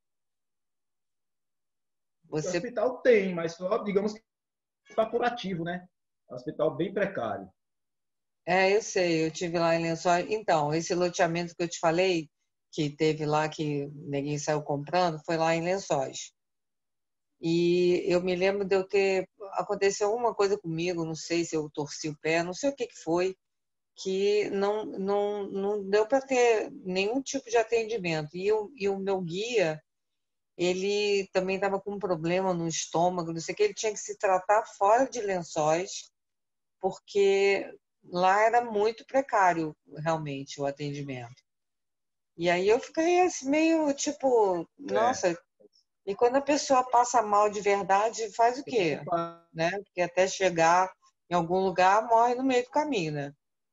Você... O hospital tem, mas só, digamos, que está curativo, né? É um hospital bem precário. É, eu sei, eu tive lá em Lençóis. Então, esse loteamento que eu te falei, que teve lá, que ninguém saiu comprando, foi lá em Lençóis. E eu me lembro de eu ter... Aconteceu alguma coisa comigo, não sei se eu torci o pé, não sei o que que foi, que não, não, não deu para ter nenhum tipo de atendimento. E, eu, e o meu guia, ele também estava com um problema no estômago, não sei o que, ele tinha que se tratar fora de Lençóis, porque lá era muito precário, realmente, o atendimento. E aí eu fiquei assim, meio tipo, nossa, é. E quando a pessoa passa mal de verdade, faz o quê? Né? Porque até chegar em algum lugar, morre no meio do caminho, né?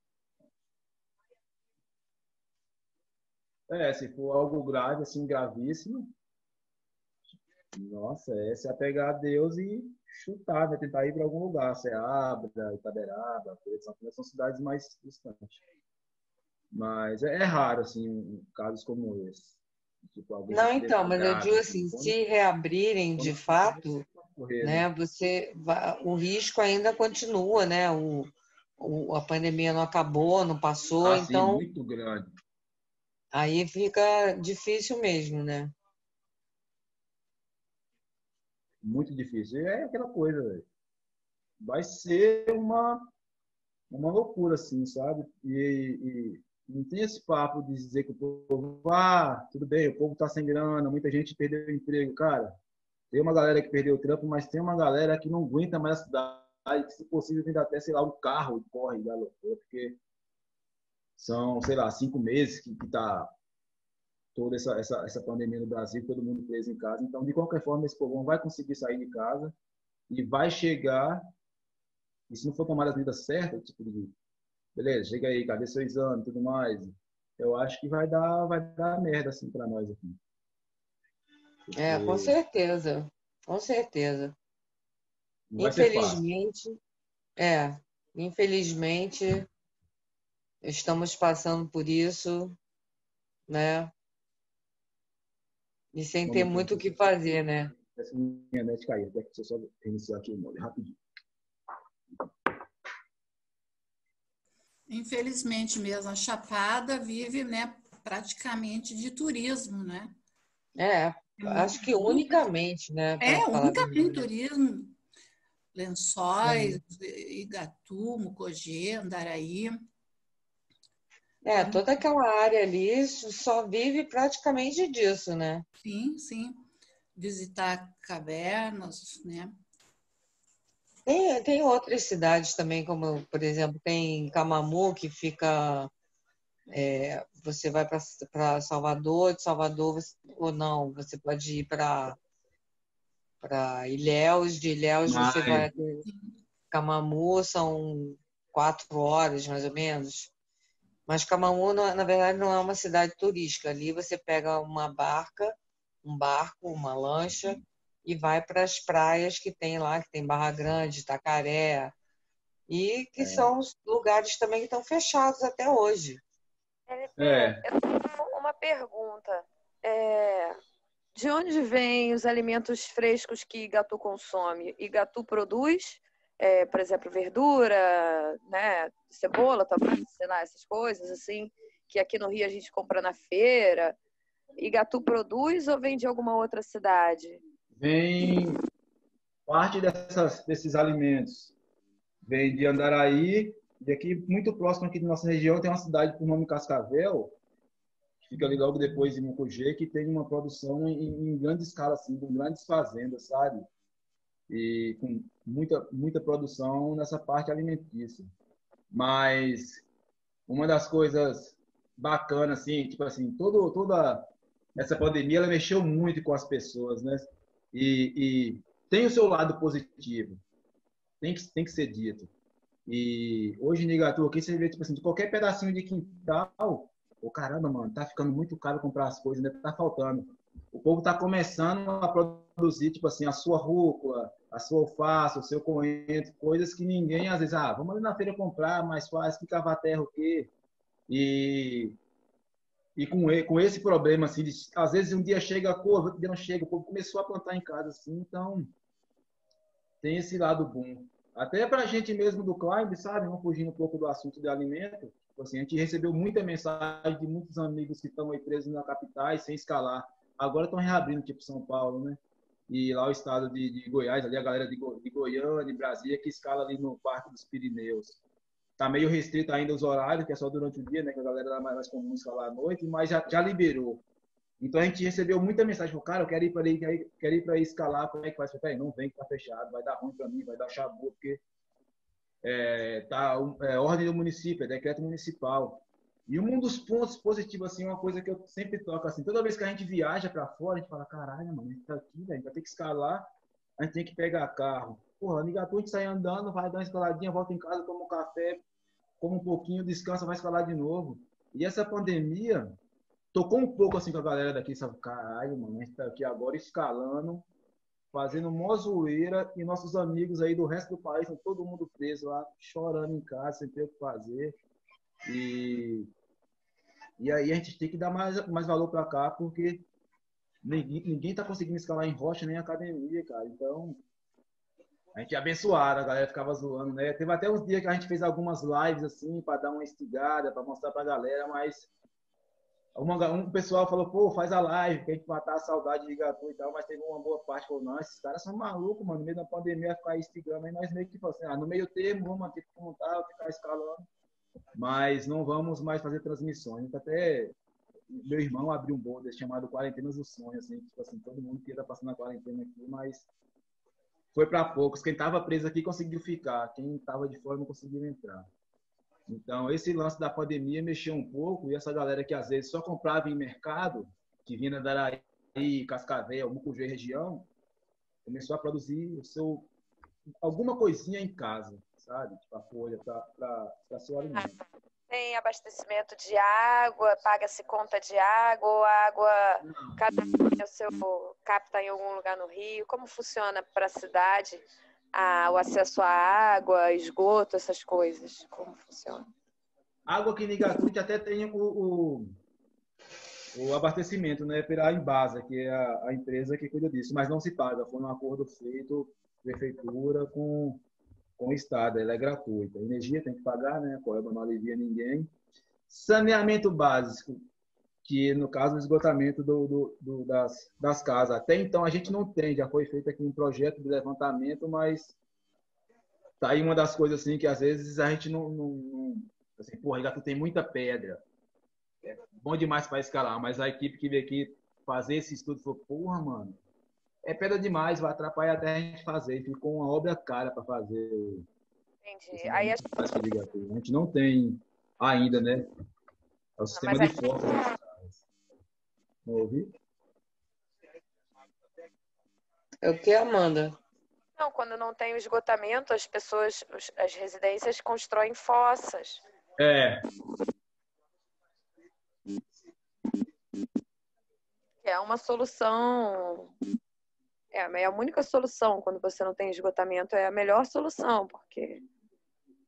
É, se for algo grave, assim, gravíssimo, nossa, essa é pegar a Deus e chutar, né? Tentar ir para algum lugar, Ceabra, Itaberaba, são cidades mais distantes. Mas é, é raro, assim, casos como esse. Tipo, não, então, mas eu digo assim, assim se reabrirem de fato, correr, né, você vai, o risco ainda continua, né? O, o, a pandemia não acabou, não passou, ah, então... Sim, muito grande. Aí fica difícil mesmo, né? Muito difícil. E é aquela coisa, velho. Vai ser uma, uma loucura, assim, sabe? E, e não tem esse papo de dizer que o povo, ah, tudo bem, o povo tá sem grana, muita gente perdeu o emprego. Cara, tem uma galera que perdeu o trampo, mas tem uma galera que não aguenta mais a cidade, que se possível vende até, sei lá, um carro e corre da loucura, porque são, sei lá, cinco meses que, que tá toda essa, essa, essa pandemia no Brasil, todo mundo preso em casa. Então, de qualquer forma, esse povo vai conseguir sair de casa e vai chegar, e se não for tomar as medidas certas, tipo de, beleza, chega aí, cadê seu exame e tudo mais, eu acho que vai dar, vai dar merda, assim, para nós aqui. Porque... É, com certeza, com certeza. Não infelizmente, é, infelizmente, estamos passando por isso, né? E sem ter muito o que fazer, né? Essa minha net caiu, até que eu só reiniciar aqui o molde rapidinho. Infelizmente mesmo, a Chapada vive, né, praticamente de turismo, né? É, acho que unicamente, né? É, unicamente turismo. Lençóis, uhum. Igatu, Mucogê, Andaraí. É, toda aquela área ali só vive praticamente disso, né? Sim, sim. Visitar cavernas, né? Tem, tem outras cidades também, como, por exemplo, tem Camamu, que fica... É, você vai para Salvador, de Salvador, você, ou não, você pode ir para para Ilhéus, de Ilhéus Mas... você vai até Camamu, são quatro horas, mais ou menos. Mas Camamu, na verdade, não é uma cidade turística. Ali você pega uma barca, um barco, uma lancha, e vai para as praias que tem lá, que tem Barra Grande, Itacaré, e que é. são os lugares também que estão fechados até hoje. É. Eu tenho uma pergunta. É... De onde vêm os alimentos frescos que Igatu consome? Igatu produz, é, por exemplo, verdura, né, cebola, tomate, sei lá, essas coisas assim, que aqui no Rio a gente compra na feira. Igatu produz ou vem de alguma outra cidade? Vem parte dessas, desses alimentos. Vem de Andaraí, e aqui muito próximo aqui da nossa região tem uma cidade por nome Cascavel, fica ali logo depois de Mucugê, que tem uma produção em, em grande escala, assim, com grandes fazendas, sabe? E com muita, muita produção nessa parte alimentícia. Mas uma das coisas bacanas, assim, tipo assim, todo, toda essa pandemia, ela mexeu muito com as pessoas, né? E, e tem o seu lado positivo, tem que, tem que ser dito. E hoje em Igatu, aqui você vê, tipo assim, de qualquer pedacinho de quintal, ô, caramba, mano, tá ficando muito caro comprar as coisas, ainda tá faltando. O povo tá começando a produzir, tipo assim, a sua rúcula, a sua alface, o seu coentro, coisas que ninguém, às vezes, ah, vamos ali na feira comprar, mais fácil, que cavar terra o quê? E, e com, com esse problema, assim, de, às vezes um dia chega, pô, outro dia não chega, o povo começou a plantar em casa, assim, então tem esse lado bom. Até pra gente mesmo do Climb, sabe, não fugindo um pouco do assunto de alimento, assim, a gente recebeu muita mensagem de muitos amigos que estão aí presos na capital sem escalar. Agora estão reabrindo, tipo São Paulo, né? E lá o estado de, de Goiás, ali a galera de, Go, de Goiânia, de Brasília, que escala ali no Parque dos Pirineus. Tá meio restrito ainda os horários, que é só durante o dia, né? Que a galera é mais, mais comum escalar à noite, mas já, já liberou. Então a gente recebeu muita mensagem, cara, eu quero ir para aí, quero ir, quero ir para aí escalar, como é que faz? Eu falei, não vem que tá fechado, vai dar ruim para mim, vai dar chabu, porque é, tá é, ordem do município, é decreto municipal. E um dos pontos positivos, assim, uma coisa que eu sempre toco, assim, toda vez que a gente viaja para fora, a gente fala, caralho, mano, a gente tá aqui, a gente vai ter que escalar, a gente tem que pegar carro. Porra, Igatu, a gente sai andando, vai dar uma escaladinha, volta em casa, toma um café, come um pouquinho, descansa, vai escalar de novo. E essa pandemia tocou um pouco assim com a galera daqui, sabe? Caralho, mano, a gente tá aqui agora escalando, fazendo mó zoeira, e nossos amigos aí do resto do país estão todo mundo preso lá, chorando em casa, sem ter o que fazer. E, e aí a gente tem que dar mais, mais valor pra cá, porque ninguém, ninguém tá conseguindo escalar em rocha nem em academia, cara. Então, a gente é abençoado, a galera ficava zoando, né? Teve até uns dias que a gente fez algumas lives assim, pra dar uma instigada, pra mostrar pra galera, mas Uma, um pessoal falou, pô, faz a live, que a gente matar a saudade de Igatu e tal, mas teve uma boa parte que falou, não, esses caras são malucos, mano, no meio da pandemia ficar instigando, aí nós meio que falamos assim, ah, no meio termo, vamos manter como tá, ficar escalando, mas não vamos mais fazer transmissões. Até meu irmão abriu um boulder chamado Quarentenas do Sonho, assim, tipo assim, todo mundo queria estar passando a quarentena aqui, mas foi para poucos. Quem tava preso aqui conseguiu ficar, quem tava de fora não conseguiu entrar. Então, esse lance da pandemia mexeu um pouco, e essa galera que às vezes só comprava em mercado, que vinha da Andaraí, Cascavel, Mucugê região, começou a produzir o seu, alguma coisinha em casa, sabe? Tipo a folha para seu alimento. Tem abastecimento de água, paga-se conta de água, ou a água cada o seu capta em algum lugar no Rio? Como funciona para a cidade? Ah, o acesso à água, esgoto, essas coisas, como funciona? Água aqui em Igatu até tem o, o, o abastecimento, né, pela Embasa, que é a, a empresa que cuida disso, mas não se paga, foi um acordo feito prefeitura com, com o Estado, ela é gratuita. A energia tem que pagar, né, a Coelba não alivia ninguém. Saneamento básico, que no caso o esgotamento do, do, do, das, das casas. Até então a gente não tem, já foi feito aqui um projeto de levantamento, mas tá aí uma das coisas assim que às vezes a gente não, não, não assim, porra, Igatu tem muita pedra, é bom demais para escalar, mas a equipe que veio aqui fazer esse estudo falou, porra, mano, é pedra demais, vai atrapalhar até a gente fazer, e ficou uma obra cara para fazer. Entendi. Aí a gente... a gente não tem ainda, né? É o sistema de forças. Não ouvi? É o que, Amanda? Não, quando não tem o esgotamento, as pessoas, as residências constroem fossas. É. É uma solução. É a única solução quando você não tem esgotamento, é a melhor solução, porque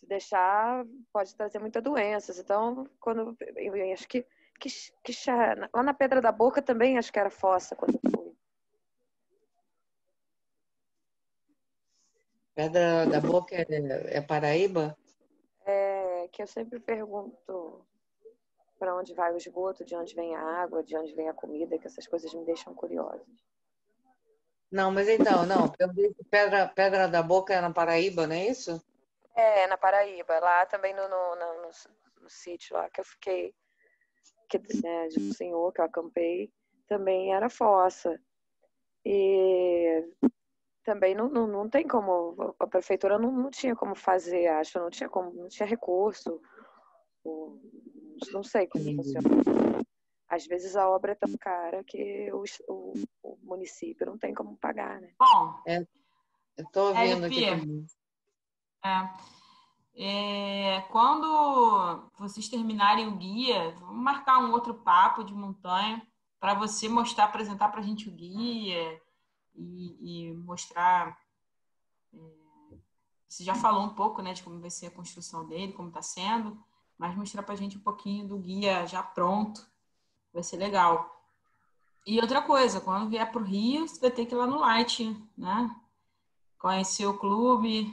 Se deixar, pode trazer muitas doenças. Então, quando eu, eu acho que, que, que lá na Pedra da Boca também acho que era fossa quando eu fui. Pedra da Boca é, é Paraíba? É que eu sempre pergunto para onde vai o esgoto, de onde vem a água, de onde vem a comida, que essas coisas me deixam curiosas. Não, mas então, não. Pedra, Pedra da Boca é na Paraíba, não é isso? É, na Paraíba. Lá também no, no, no, no, no sítio lá que eu fiquei, que, né, de um senhor que eu acampei, também era fossa. E também não, não, não tem como, a prefeitura não, não tinha como fazer, acho, não tinha como, não tinha recurso. Não sei como funciona. Às vezes a obra é tão cara que o, o, o município não tem como pagar, né? Bom, é, eu tô vendo L P, aqui também. É, é, quando vocês terminarem o guia, vamos marcar um outro papo de montanha para você mostrar, apresentar para a gente o guia e, e mostrar. É, você já falou um pouco, né, de como vai ser a construção dele, como está sendo, mas mostrar para a gente um pouquinho do guia já pronto, vai ser legal. E outra coisa, quando vier para o Rio, você vai ter que ir lá no Light, né? Conhecer o clube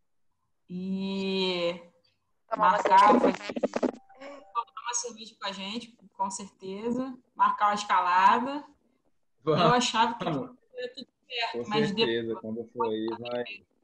e marcar uma cerveja com a gente, com certeza. Marcar uma escalada. Vamos. Eu achava que era tudo perto, Com mas certeza, depois, quando eu for aí, vai.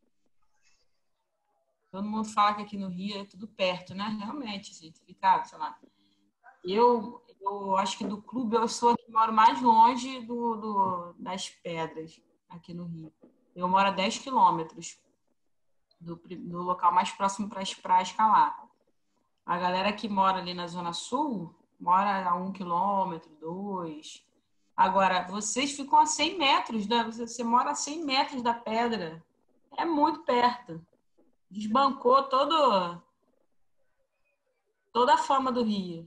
todo mundo fala que aqui no Rio é tudo perto, né? Realmente, gente, Ricardo, sei lá. Eu, eu acho que do clube eu sou a que moro mais longe do, do, das pedras aqui no Rio. Eu moro a dez quilômetros do, do local mais próximo para escalar. A galera que mora ali na Zona Sul mora a um quilômetro, dois. Agora, vocês ficam a cem metros, né? Você, você mora a cem metros da pedra. É muito perto. Desbancou todo, toda a fama do Rio.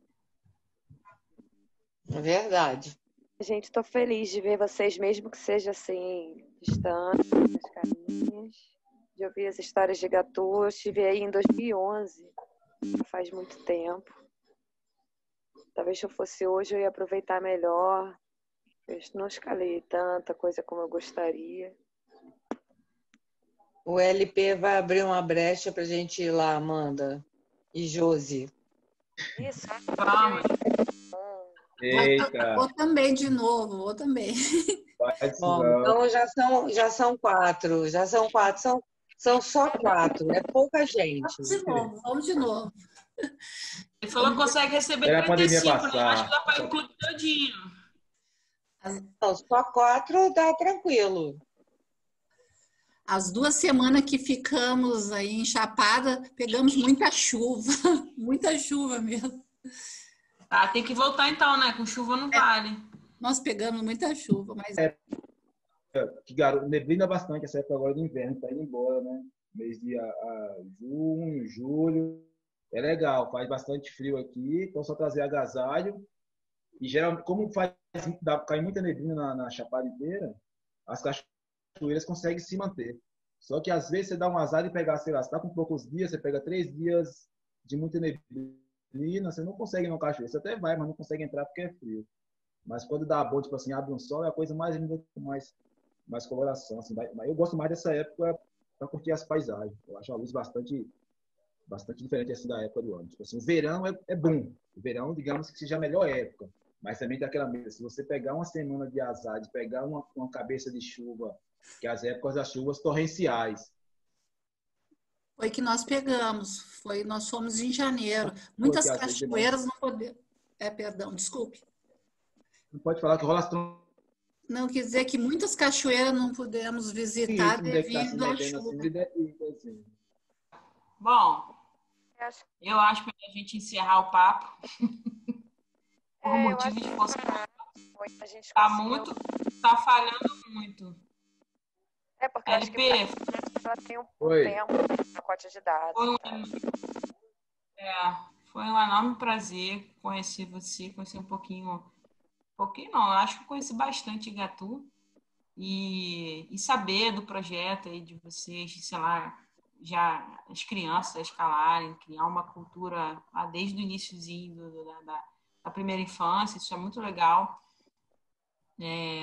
É verdade. Gente, estou feliz de ver vocês, mesmo que seja assim, distante, nas caminhas, de ouvir as histórias de Gatu. Eu estive aí em dois mil e onze, faz muito tempo. Talvez se eu fosse hoje eu ia aproveitar melhor. Eu não escalei tanta coisa como eu gostaria. O L P vai abrir uma brecha para a gente ir lá, Amanda e Josi. Isso. Vamos. Eita. Ou também de novo, ou também. Bom, então já são, já são quatro, já são quatro, são, são só quatro, é pouca gente. Vamos de novo, vamos de novo. Ele falou que consegue receber Era a trinta e cinco, pandemia né? Acho que dá passar. para ir o clube todinho. Não, só quatro dá tranquilo. As duas semanas que ficamos aí em Chapada, pegamos muita chuva, muita chuva mesmo. Tá, tem que voltar então, né? Com chuva não vale. Nós pegamos muita chuva, mas... É, que garoto, neblina bastante essa época agora do inverno, tá indo embora, né? Mês de a, a junho, julho. É legal, faz bastante frio aqui, então só trazer agasalho. E geralmente, como faz, dá, cai muita neblina na, na Chapada inteira, as cachoeiras conseguem se manter. Só que às vezes você dá um azar e pegar, sei lá, você tá com poucos dias, você pega três dias de muita neblina, você não consegue ir no cachoeira. Você até vai, mas não consegue entrar porque é frio. Mas quando dá bom, tipo assim, abre um sol, é a coisa mais linda, com mais, mais coloração. Assim. Mas eu gosto mais dessa época para curtir as paisagens. Eu acho a luz bastante, bastante diferente assim, da época do ano. Tipo assim, o verão é, é bom. O verão, digamos que seja a melhor época. Mas também tem aquela mesa. Se você pegar uma semana de azar, de pegar uma, uma cabeça de chuva, que as épocas das chuvas torrenciais. Foi que nós pegamos. Foi, nós fomos em janeiro. Muitas cachoeiras não podemos... É, perdão, desculpe. Não pode falar que rola as Não, quer dizer que muitas cachoeiras não pudemos visitar devido à chuva. Assim. Bom, eu acho que a gente encerrar o papo. Por É, motivo de força. A gente tá conseguiu. muito, tá falhando muito. É, porque L P, eu acho que ela tem um Oi. tempo, um pacote de dados. Foi um, tá? é, foi um enorme prazer conhecer você, conhecer um pouquinho, um pouquinho não, eu acho que conheci bastante Igatu e, e saber do projeto aí de vocês, sei lá, já as crianças a escalarem, criar uma cultura lá desde o iniciozinho do, da, da, da primeira infância, isso é muito legal. É,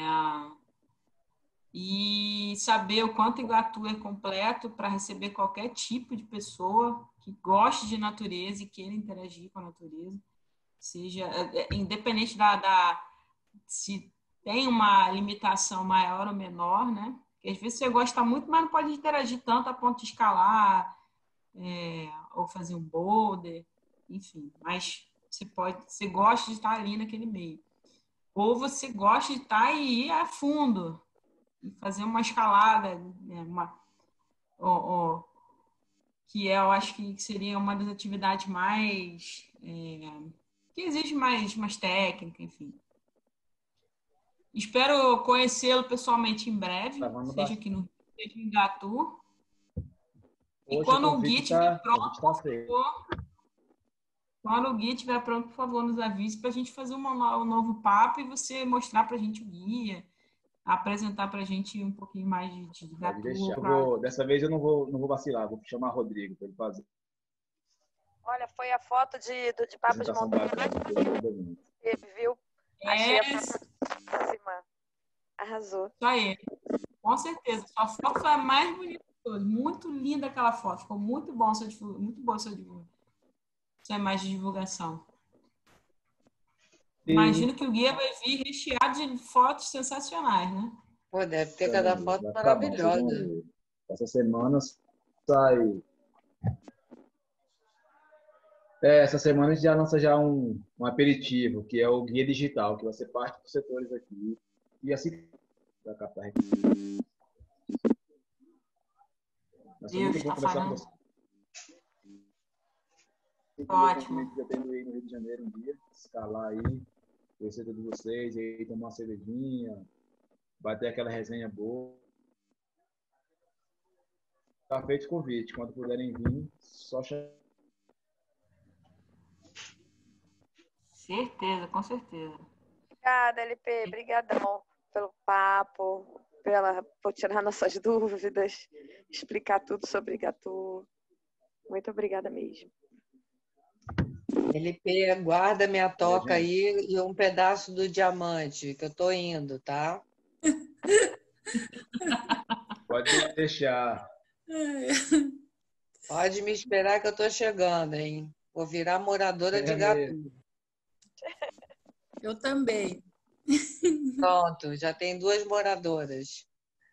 e saber o quanto Iguatu é completo para receber qualquer tipo de pessoa que goste de natureza e queira interagir com a natureza, seja independente da, da se tem uma limitação maior ou menor, né? Porque às vezes você gosta muito, mas não pode interagir tanto a ponto de escalar, é, ou fazer um boulder, enfim. Mas você pode, você gosta de estar ali naquele meio. Ou você gosta de estar e ir a fundo e fazer uma escalada, né? uma, ou, ou, que é, eu acho que seria uma das atividades mais é, que exige mais, mais técnica, enfim. Espero conhecê-lo pessoalmente em breve, seja aqui no seja em Iguatu. E Hoje quando o o Gui convite estiver tá, pronto, tá por favor, quando o Gui estiver pronto, por favor, nos avise para a gente fazer uma, um novo papo e você mostrar para a gente o guia, apresentar para a gente um pouquinho mais de, de Pode Iguatu. deixar. Pra... Vou, dessa vez eu não vou, não vou vacilar, vou chamar o Rodrigo para ele fazer. Olha, foi a foto de, do, de Papo de Montanha que teve, viu? Achei a foto de cima. Arrasou. Isso aí. Com certeza. Sua foto foi a mais bonita de todas. Muito linda aquela foto. Ficou muito bom seu muito boa sua divulgação. Sua imagem de divulgação. Sim. Imagino que o guia vai vir recheado de fotos sensacionais, né? Pô, deve ter cada foto Vai ficar bom, maravilhosa. vocês vão ver. Essa semana sai. É, essa semana a gente já lança já um, um aperitivo, que é o guia digital, que vai ser parte dos setores aqui. E assim vai captar recursos. Vai ser muito bom conversar com você. Ótimo. Eu tenho ir no Rio de Janeiro um dia, escalar aí, conhecer todos vocês, e aí tomar uma cervejinha, bater aquela resenha boa. Tá feito o convite. Quando puderem vir, só chamar. Certeza, com certeza. Obrigada, L P. Obrigadão pelo papo, pela, por tirar nossas dúvidas, explicar tudo sobre Iguatu. Muito obrigada mesmo. L P, guarda minha toca aí e um pedaço do diamante, que eu tô indo, tá? Pode deixar. Pode me esperar que eu tô chegando, hein? Vou virar moradora É de Iguatu. Eu também. Pronto, já tem duas moradoras.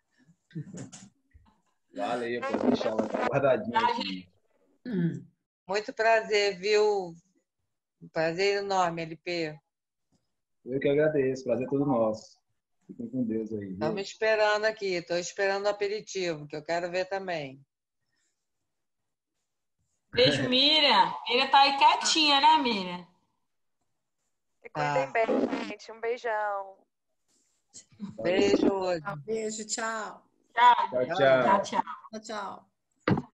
Valeu, pode deixar, vai estar guardadinho aqui. Muito prazer, viu? Prazer enorme, L P. Eu que agradeço, prazer é todo nosso. Fiquem com Deus aí. Estamos esperando aqui, estou esperando o aperitivo, que eu quero ver também. Beijo, Miriam. Miriam tá aí quietinha, né, Miriam? Se cuidem bem, gente. Um beijão. Beijo. Beijo, tchau. Tchau, Tchau, tchau. tchau. tchau. Tchau, tchau.